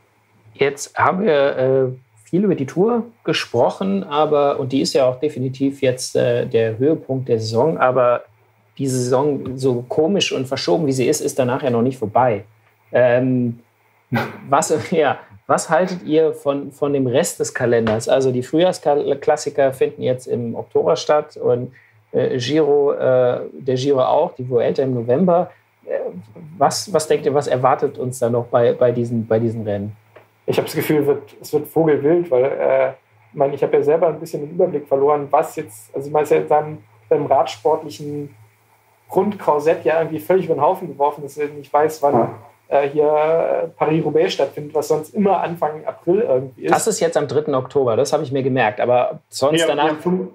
S2: Jetzt haben wir äh, viel über die Tour gesprochen, aber, und die ist ja auch definitiv jetzt äh, der Höhepunkt der Saison, aber diese Saison, so komisch und verschoben wie sie ist, ist danach ja noch nicht vorbei. Ähm, was, ja, was haltet ihr von, von dem Rest des Kalenders? Also die Frühjahrsklassiker finden jetzt im Oktober statt und äh, Giro, äh, der Giro auch, die Vuelta im November. Äh, was, was denkt ihr, was erwartet uns da noch bei, bei, diesen, bei diesen Rennen?
S3: Ich habe das Gefühl, es wird, es wird vogelwild, weil äh, ich, mein, ich habe ja selber ein bisschen den Überblick verloren, was jetzt, also ich meine, es ist ja in seinem, seinem radsportlichen Grundkorsett ja irgendwie völlig über den Haufen geworfen, dass er nicht weiß, wann äh, hier Paris-Roubaix stattfindet, was sonst immer Anfang April irgendwie ist.
S2: Das ist jetzt am dritten Oktober, das habe ich mir gemerkt, aber sonst
S4: nee,
S2: danach...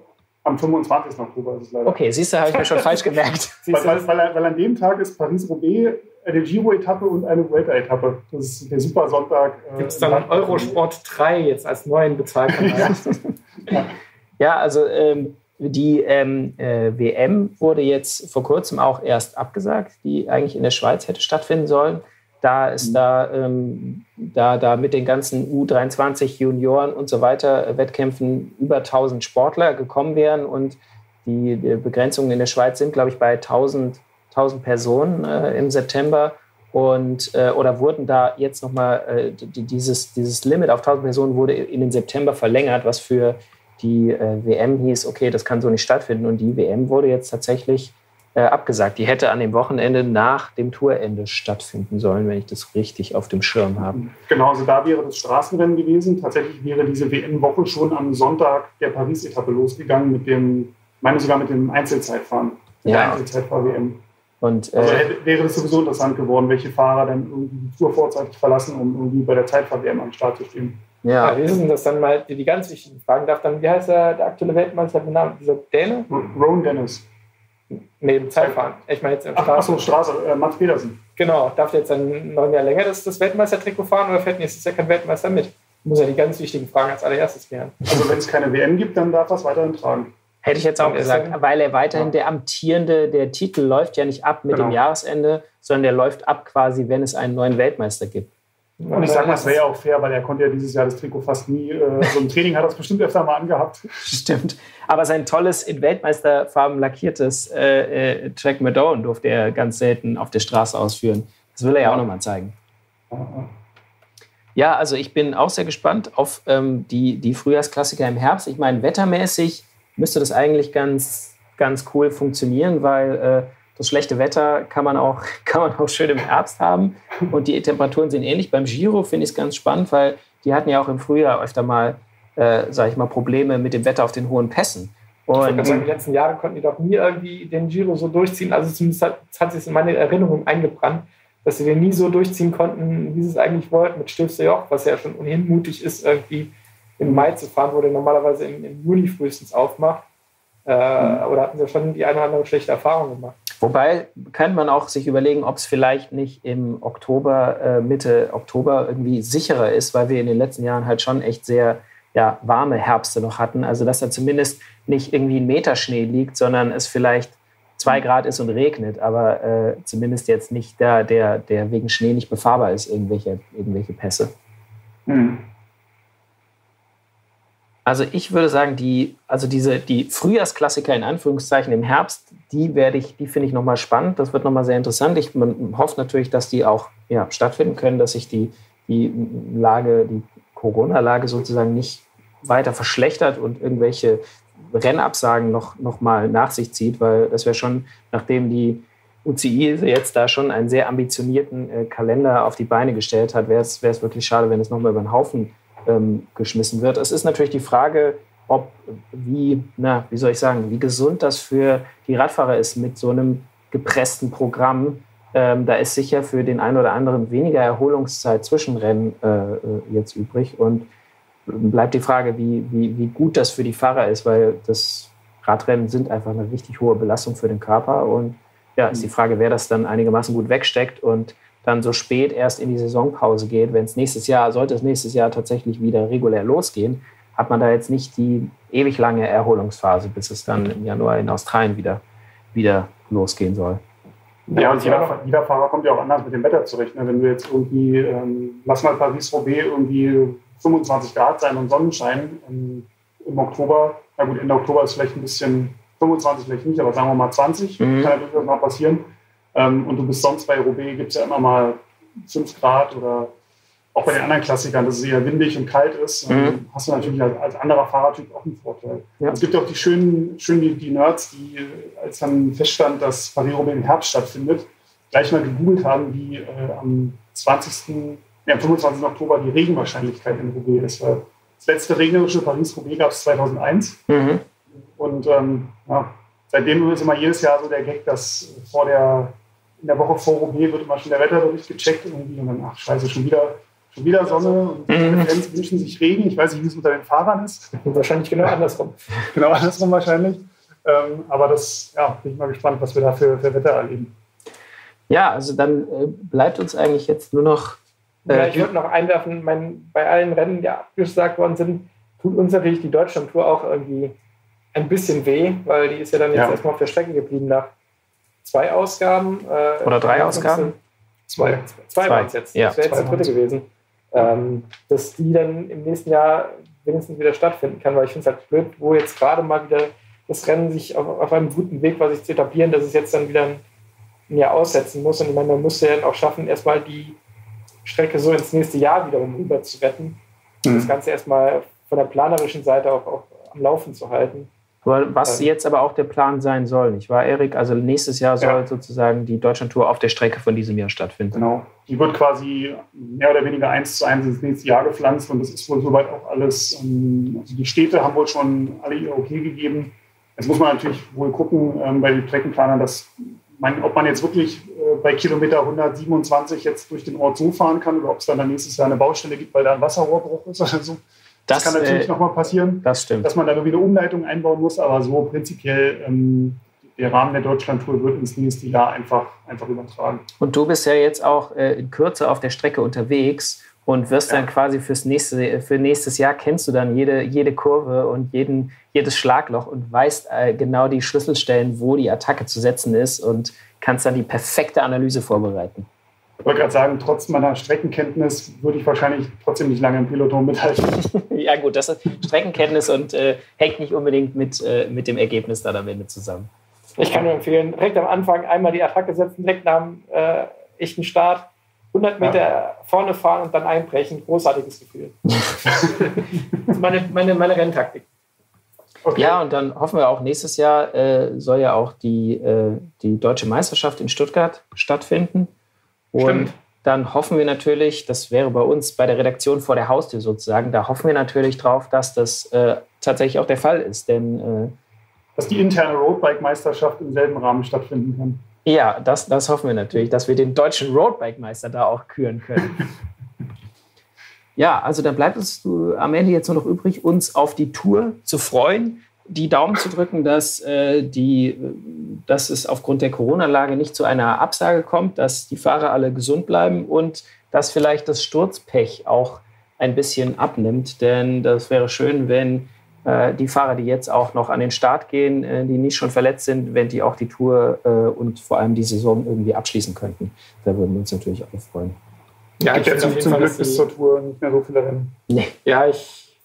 S4: Am fünfundzwanzigsten Oktober ist es leider.
S2: Okay, siehst du, habe ich mir schon falsch gemerkt.
S4: weil, weil, weil, weil an dem Tag ist Paris-Roubaix eine Giro-Etappe und eine Vuelta-Etappe. Das ist der super Sonntag. Äh,
S3: Gibt es dann Eurosport drei jetzt als neuen Bezahlkanal?
S2: ja. ja, also ähm, die ähm, äh, W M wurde jetzt vor kurzem auch erst abgesagt, die eigentlich in der Schweiz hätte stattfinden sollen. Da ist mhm. da, ähm, da, da mit den ganzen U dreiundzwanzig Junioren und so weiter äh, Wettkämpfen über tausend Sportler gekommen wären und die, die Begrenzungen in der Schweiz sind, glaube ich, bei tausend Personen äh, im September und äh, oder wurden da jetzt nochmal äh, die, dieses, dieses Limit auf tausend Personen wurde in den September verlängert, was für die äh, W M hieß, okay, das kann so nicht stattfinden und die W M wurde jetzt tatsächlich äh, abgesagt. Die hätte an dem Wochenende nach dem Tourende stattfinden sollen, wenn ich das richtig auf dem Schirm habe.
S4: Genau, also da wäre das Straßenrennen gewesen. Tatsächlich wäre diese W M-Woche schon am Sonntag der Paris-Etappe losgegangen mit dem, ich meine sogar mit dem Einzelzeitfahren, mit
S2: ja.
S4: der Einzelzeitfahr-W M.
S2: Und, äh,
S4: also wäre es sowieso interessant geworden, welche Fahrer dann irgendwie die Tour vorzeitig verlassen, um irgendwie bei der Zeitfahr-W M am Start zu stehen.
S3: Ja, ja, wie ist denn das dann mal, die ganz wichtigen Fragen darf dann, wie heißt der, der aktuelle Weltmeister, der Name, dieser Däne?
S4: Rowan Dennis.
S3: Nee, im Zeitfahren. Ich meine jetzt im
S4: Ach, Straße. Ach so, Straße, äh, Mats Pedersen.
S3: Genau, darf der jetzt dann noch ein Jahr länger das, das Weltmeistertrikot fahren oder fährt nächstes Jahr kein Weltmeister mit? Muss ja die ganz wichtigen Fragen als allererstes klären.
S4: Also wenn es keine W M gibt, dann darf er es weiterhin tragen.
S2: Hätte ich jetzt auch gesagt, weil er weiterhin ja. der amtierende, der Titel läuft ja nicht ab mit genau. dem Jahresende, sondern der läuft ab quasi, wenn es einen neuen Weltmeister gibt.
S4: Und ich sage mal, es wäre ja auch fair, weil er konnte ja dieses Jahr das Trikot fast nie, äh, so im Training hat er es bestimmt öfter mal angehabt.
S2: Stimmt, aber sein tolles, in Weltmeisterfarben lackiertes äh, äh, Track Madone durfte er ganz selten auf der Straße ausführen. Das will er ja auch nochmal zeigen. Ja, also ich bin auch sehr gespannt auf ähm, die, die Frühjahrsklassiker im Herbst. Ich meine, wettermäßig müsste das eigentlich ganz, ganz cool funktionieren, weil äh, das schlechte Wetter kann man, auch, kann man auch schön im Herbst haben und die Temperaturen sind ähnlich. Beim Giro finde ich es ganz spannend, weil die hatten ja auch im Frühjahr öfter mal, äh, sage ich mal, Probleme mit dem Wetter auf den hohen Pässen. Und
S3: in den letzten Jahren konnten die doch nie irgendwie den Giro so durchziehen. Also zumindest hat, hat sich in meine Erinnerung eingebrannt, dass sie den nie so durchziehen konnten, wie sie es eigentlich wollten mit Stilfser Joch, was ja schon ohnehin mutig ist, irgendwie im Mai zu fahren, wo der normalerweise im, im Juni frühestens aufmacht. Äh, mhm. Oder hatten sie schon die eine oder andere schlechte Erfahrung gemacht.
S2: Wobei kann man auch sich überlegen, ob es vielleicht nicht im Oktober, äh, Mitte Oktober irgendwie sicherer ist, weil wir in den letzten Jahren halt schon echt sehr ja, warme Herbste noch hatten. Also dass da zumindest nicht irgendwie ein Meter Schnee liegt, sondern es vielleicht zwei Grad ist und regnet, aber äh, zumindest jetzt nicht da, der, der wegen Schnee nicht befahrbar ist, irgendwelche, irgendwelche Pässe.
S4: Mhm.
S2: Also ich würde sagen, die, also diese, die Frühjahrsklassiker in Anführungszeichen im Herbst, die werde ich, die finde ich nochmal spannend. Das wird nochmal sehr interessant. Ich man hoffe natürlich, dass die auch ja, stattfinden können, dass sich die, die Lage, die Corona-Lage sozusagen nicht weiter verschlechtert und irgendwelche Rennabsagen noch, noch mal nach sich zieht, weil das wäre schon, nachdem die U C I jetzt da schon einen sehr ambitionierten äh, Kalender auf die Beine gestellt hat, wäre es wirklich schade, wenn es nochmal über den Haufen ähm, geschmissen wird. Es ist natürlich die Frage, ob, wie, na, wie soll ich sagen, wie gesund das für die Radfahrer ist mit so einem gepressten Programm. Ähm, da ist sicher für den einen oder anderen weniger Erholungszeit zwischen Rennen äh, jetzt übrig. Und bleibt die Frage, wie, wie, wie gut das für die Fahrer ist, weil das Radrennen sind einfach eine richtig hohe Belastung für den Körper. Und ja, ist die Frage, wer das dann einigermaßen gut wegsteckt und dann so spät erst in die Saisonpause geht. Wenn es nächstes Jahr, sollte es nächstes Jahr tatsächlich wieder regulär losgehen, hat man da jetzt nicht die ewig lange Erholungsphase, bis es dann im Januar in Australien wieder, wieder losgehen soll.
S4: Ja, und jeder, jeder Fahrer kommt ja auch anders mit dem Wetter zurecht. Ne? Wenn du jetzt irgendwie, ähm, lass mal Paris-Roubaix irgendwie fünfundzwanzig Grad sein und Sonnenschein im, im Oktober, na gut, Ende Oktober ist vielleicht ein bisschen, fünfundzwanzig vielleicht nicht, aber sagen wir mal zwanzig, mhm. kann ja durchaus mal passieren. Ähm, und du bist sonst bei Roubaix, gibt es ja immer mal fünf Grad oder auch bei den anderen Klassikern, dass es eher windig und kalt ist, mhm. hast du natürlich als, als anderer Fahrertyp auch einen Vorteil. Ja. Es gibt ja auch die schönen, schönen die, die Nerds, die, als dann feststand, dass Paris-Roubaix im Herbst stattfindet, gleich mal gegoogelt haben, wie äh, am zwanzigsten Ja, am fünfundzwanzigsten Oktober die Regenwahrscheinlichkeit in Roubaix ist. Weil das letzte regnerische Paris-Roubaix gab es zweitausendeins. Mhm. Und ähm, ja, seitdem ist immer jedes Jahr so der Gag, dass vor der, in der Woche vor Roubaix wird immer schon der Wetterbericht gecheckt irgendwie und dann, ach scheiße, schon wieder, schon wieder Sonne und die mhm. Fans wünschen sich Regen. Ich weiß nicht, wie es unter den Fahrern ist.
S3: Und wahrscheinlich genau andersrum.
S4: Genau andersrum wahrscheinlich. Ähm, aber das, ja, bin ich mal gespannt, was wir da für, für Wetter erleben.
S2: Ja, also dann äh, bleibt uns eigentlich jetzt nur noch
S3: Ja, ich würde noch einwerfen, mein, bei allen Rennen, die abgesagt worden sind, tut uns natürlich die Deutschland-Tour auch irgendwie ein bisschen weh, weil die ist ja dann jetzt ja. erstmal auf der Strecke geblieben nach zwei Ausgaben.
S2: Äh, Oder drei Ausgaben?
S3: Zwei. Zwei, zwei waren es jetzt. Ja. Das wäre jetzt die dritte gewesen. Ähm, dass die dann im nächsten Jahr wenigstens wieder stattfinden kann, weil ich finde es halt blöd, wo jetzt gerade mal wieder das Rennen sich auf, auf einem guten Weg war, sich zu etablieren, dass es jetzt dann wieder ein, ein Jahr aussetzen muss. Und ich meine, man muss ja dann auch schaffen, erstmal die Strecke so ins nächste Jahr wiederum rüber zu retten. Mhm. Das Ganze erstmal von der planerischen Seite auch, auch am Laufen zu halten.
S2: Aber was ähm. jetzt aber auch der Plan sein soll, nicht wahr, Erik? Also nächstes Jahr soll ja. sozusagen die Deutschlandtour auf der Strecke von diesem Jahr stattfinden.
S4: Genau. Die wird quasi mehr oder weniger eins zu eins ins nächste Jahr gepflanzt und das ist wohl soweit auch alles. Also die Städte haben wohl schon alle ihr Okay gegeben. Jetzt muss man natürlich wohl gucken ähm, bei den Streckenplanern, dass man, ob man jetzt wirklich äh, bei Kilometer hundertsiebenundzwanzig jetzt durch den Ort so fahren kann oder ob es dann nächstes Jahr eine Baustelle gibt, weil da ein Wasserrohrbruch ist oder so. Das, das kann natürlich äh, nochmal passieren,
S2: das stimmt.
S4: Dass man da irgendwie eine Umleitung einbauen muss, aber so prinzipiell ähm, der Rahmen der Deutschlandtour wird ins nächste Jahr einfach, einfach übertragen.
S2: Und du bist ja jetzt auch äh, in Kürze auf der Strecke unterwegs und wirst ja. dann quasi fürs nächste, für nächstes Jahr kennst du dann jede, jede Kurve und jeden, jedes Schlagloch und weißt äh, genau die Schlüsselstellen, wo die Attacke zu setzen ist und kannst dann die perfekte Analyse vorbereiten.
S4: Ich wollte gerade sagen, trotz meiner Streckenkenntnis würde ich wahrscheinlich trotzdem nicht lange im Peloton mithalten.
S2: Ja gut, das ist Streckenkenntnis und äh, hängt nicht unbedingt mit, äh, mit dem Ergebnis dann am Ende zusammen.
S3: Ich kann nur empfehlen, direkt am Anfang einmal die Attacke setzen, direkt nach dem äh, echten Start, hundert Meter ja. vorne fahren und dann einbrechen. Großartiges Gefühl. Das ist meine, meine, meine Renntaktik.
S2: Okay. Ja, und dann hoffen wir auch, nächstes Jahr äh, soll ja auch die, äh, die Deutsche Meisterschaft in Stuttgart stattfinden. Und Stimmt. dann hoffen wir natürlich, das wäre bei uns bei der Redaktion vor der Haustür sozusagen, da hoffen wir natürlich drauf, dass das äh, tatsächlich auch der Fall ist. Denn, äh,
S4: dass die interne Roadbike-Meisterschaft im selben Rahmen stattfinden kann.
S2: Ja, das, das hoffen wir natürlich, dass wir den deutschen Roadbike-Meister da auch küren können. Ja, also dann bleibt uns am Ende jetzt nur noch übrig, uns auf die Tour zu freuen, die Daumen zu drücken, dass, äh, die, dass es aufgrund der Corona-Lage nicht zu einer Absage kommt, dass die Fahrer alle gesund bleiben und dass vielleicht das Sturzpech auch ein bisschen abnimmt. Denn das wäre schön, wenn äh, die Fahrer, die jetzt auch noch an den Start gehen, äh, die nicht schon verletzt sind, wenn die auch die Tour äh, und vor allem die Saison irgendwie abschließen könnten. Da würden wir uns natürlich auch freuen.
S4: Ja, ich hätte zum Glück bis zur Tour nicht mehr so viele Rennen.
S3: Nee. Ja, ich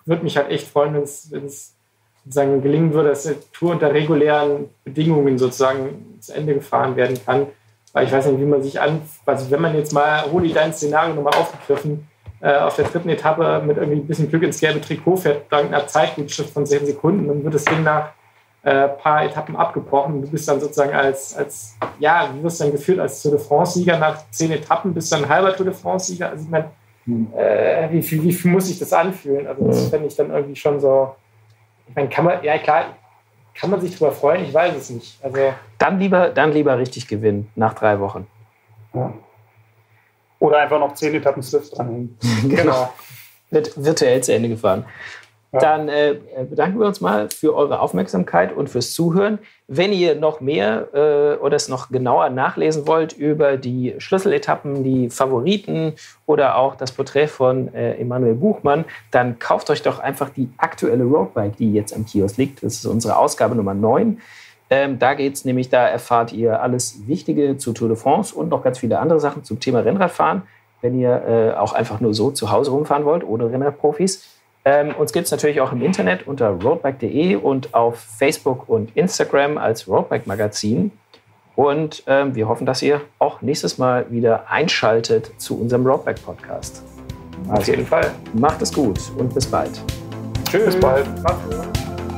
S3: würde mich halt echt freuen, wenn es sozusagen gelingen würde, dass eine Tour unter regulären Bedingungen sozusagen zu Ende gefahren werden kann. Weil ich weiß nicht, wie man sich an, also wenn man jetzt mal, Rudi, dein Szenario nochmal aufgegriffen, äh, auf der dritten Etappe mit irgendwie ein bisschen Glück ins gelbe Trikot fährt, dank einer Zeitgutschrift von zehn Sekunden, dann wird das Ding nach ein äh, paar Etappen abgebrochen. Du bist dann sozusagen als, als ja, wie wirst du dann geführt als Tour de France-Sieger nach zehn Etappen, bist dann ein halber Tour de France-Sieger. Also ich meine, hm. äh, wie, wie, wie viel muss sich das anfühlen? Also das fände ich dann irgendwie schon so, ich meine, kann man, ja klar, kann man sich drüber freuen? Ich weiß es nicht. Also
S2: dann lieber, dann lieber richtig gewinnen nach drei Wochen.
S4: Ja. Oder einfach noch zehn Etappen Swift dranhängen.
S2: Genau. Wird virtuell zu Ende gefahren. Ja. Dann äh, bedanken wir uns mal für eure Aufmerksamkeit und fürs Zuhören. Wenn ihr noch mehr äh, oder es noch genauer nachlesen wollt über die Schlüsseletappen, die Favoriten oder auch das Porträt von äh, Emanuel Buchmann, dann kauft euch doch einfach die aktuelle Roadbike, die jetzt am Kiosk liegt. Das ist unsere Ausgabe Nummer neun. Ähm, da geht's nämlich, da erfahrt ihr alles Wichtige zu Tour de France und noch ganz viele andere Sachen zum Thema Rennradfahren, wenn ihr äh, auch einfach nur so zu Hause rumfahren wollt, ohne Rennradprofis. Ähm, uns gibt es natürlich auch im Internet unter roadbike punkt de und auf Facebook und Instagram als Roadbike Magazin. Und ähm, wir hoffen, dass ihr auch nächstes Mal wieder einschaltet zu unserem Roadbike Podcast.
S3: Also, auf jeden Fall.
S2: Macht es gut und bis bald.
S3: Tschüss. Bis bald.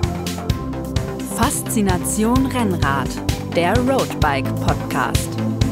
S1: Faszination Rennrad, der Roadbike Podcast.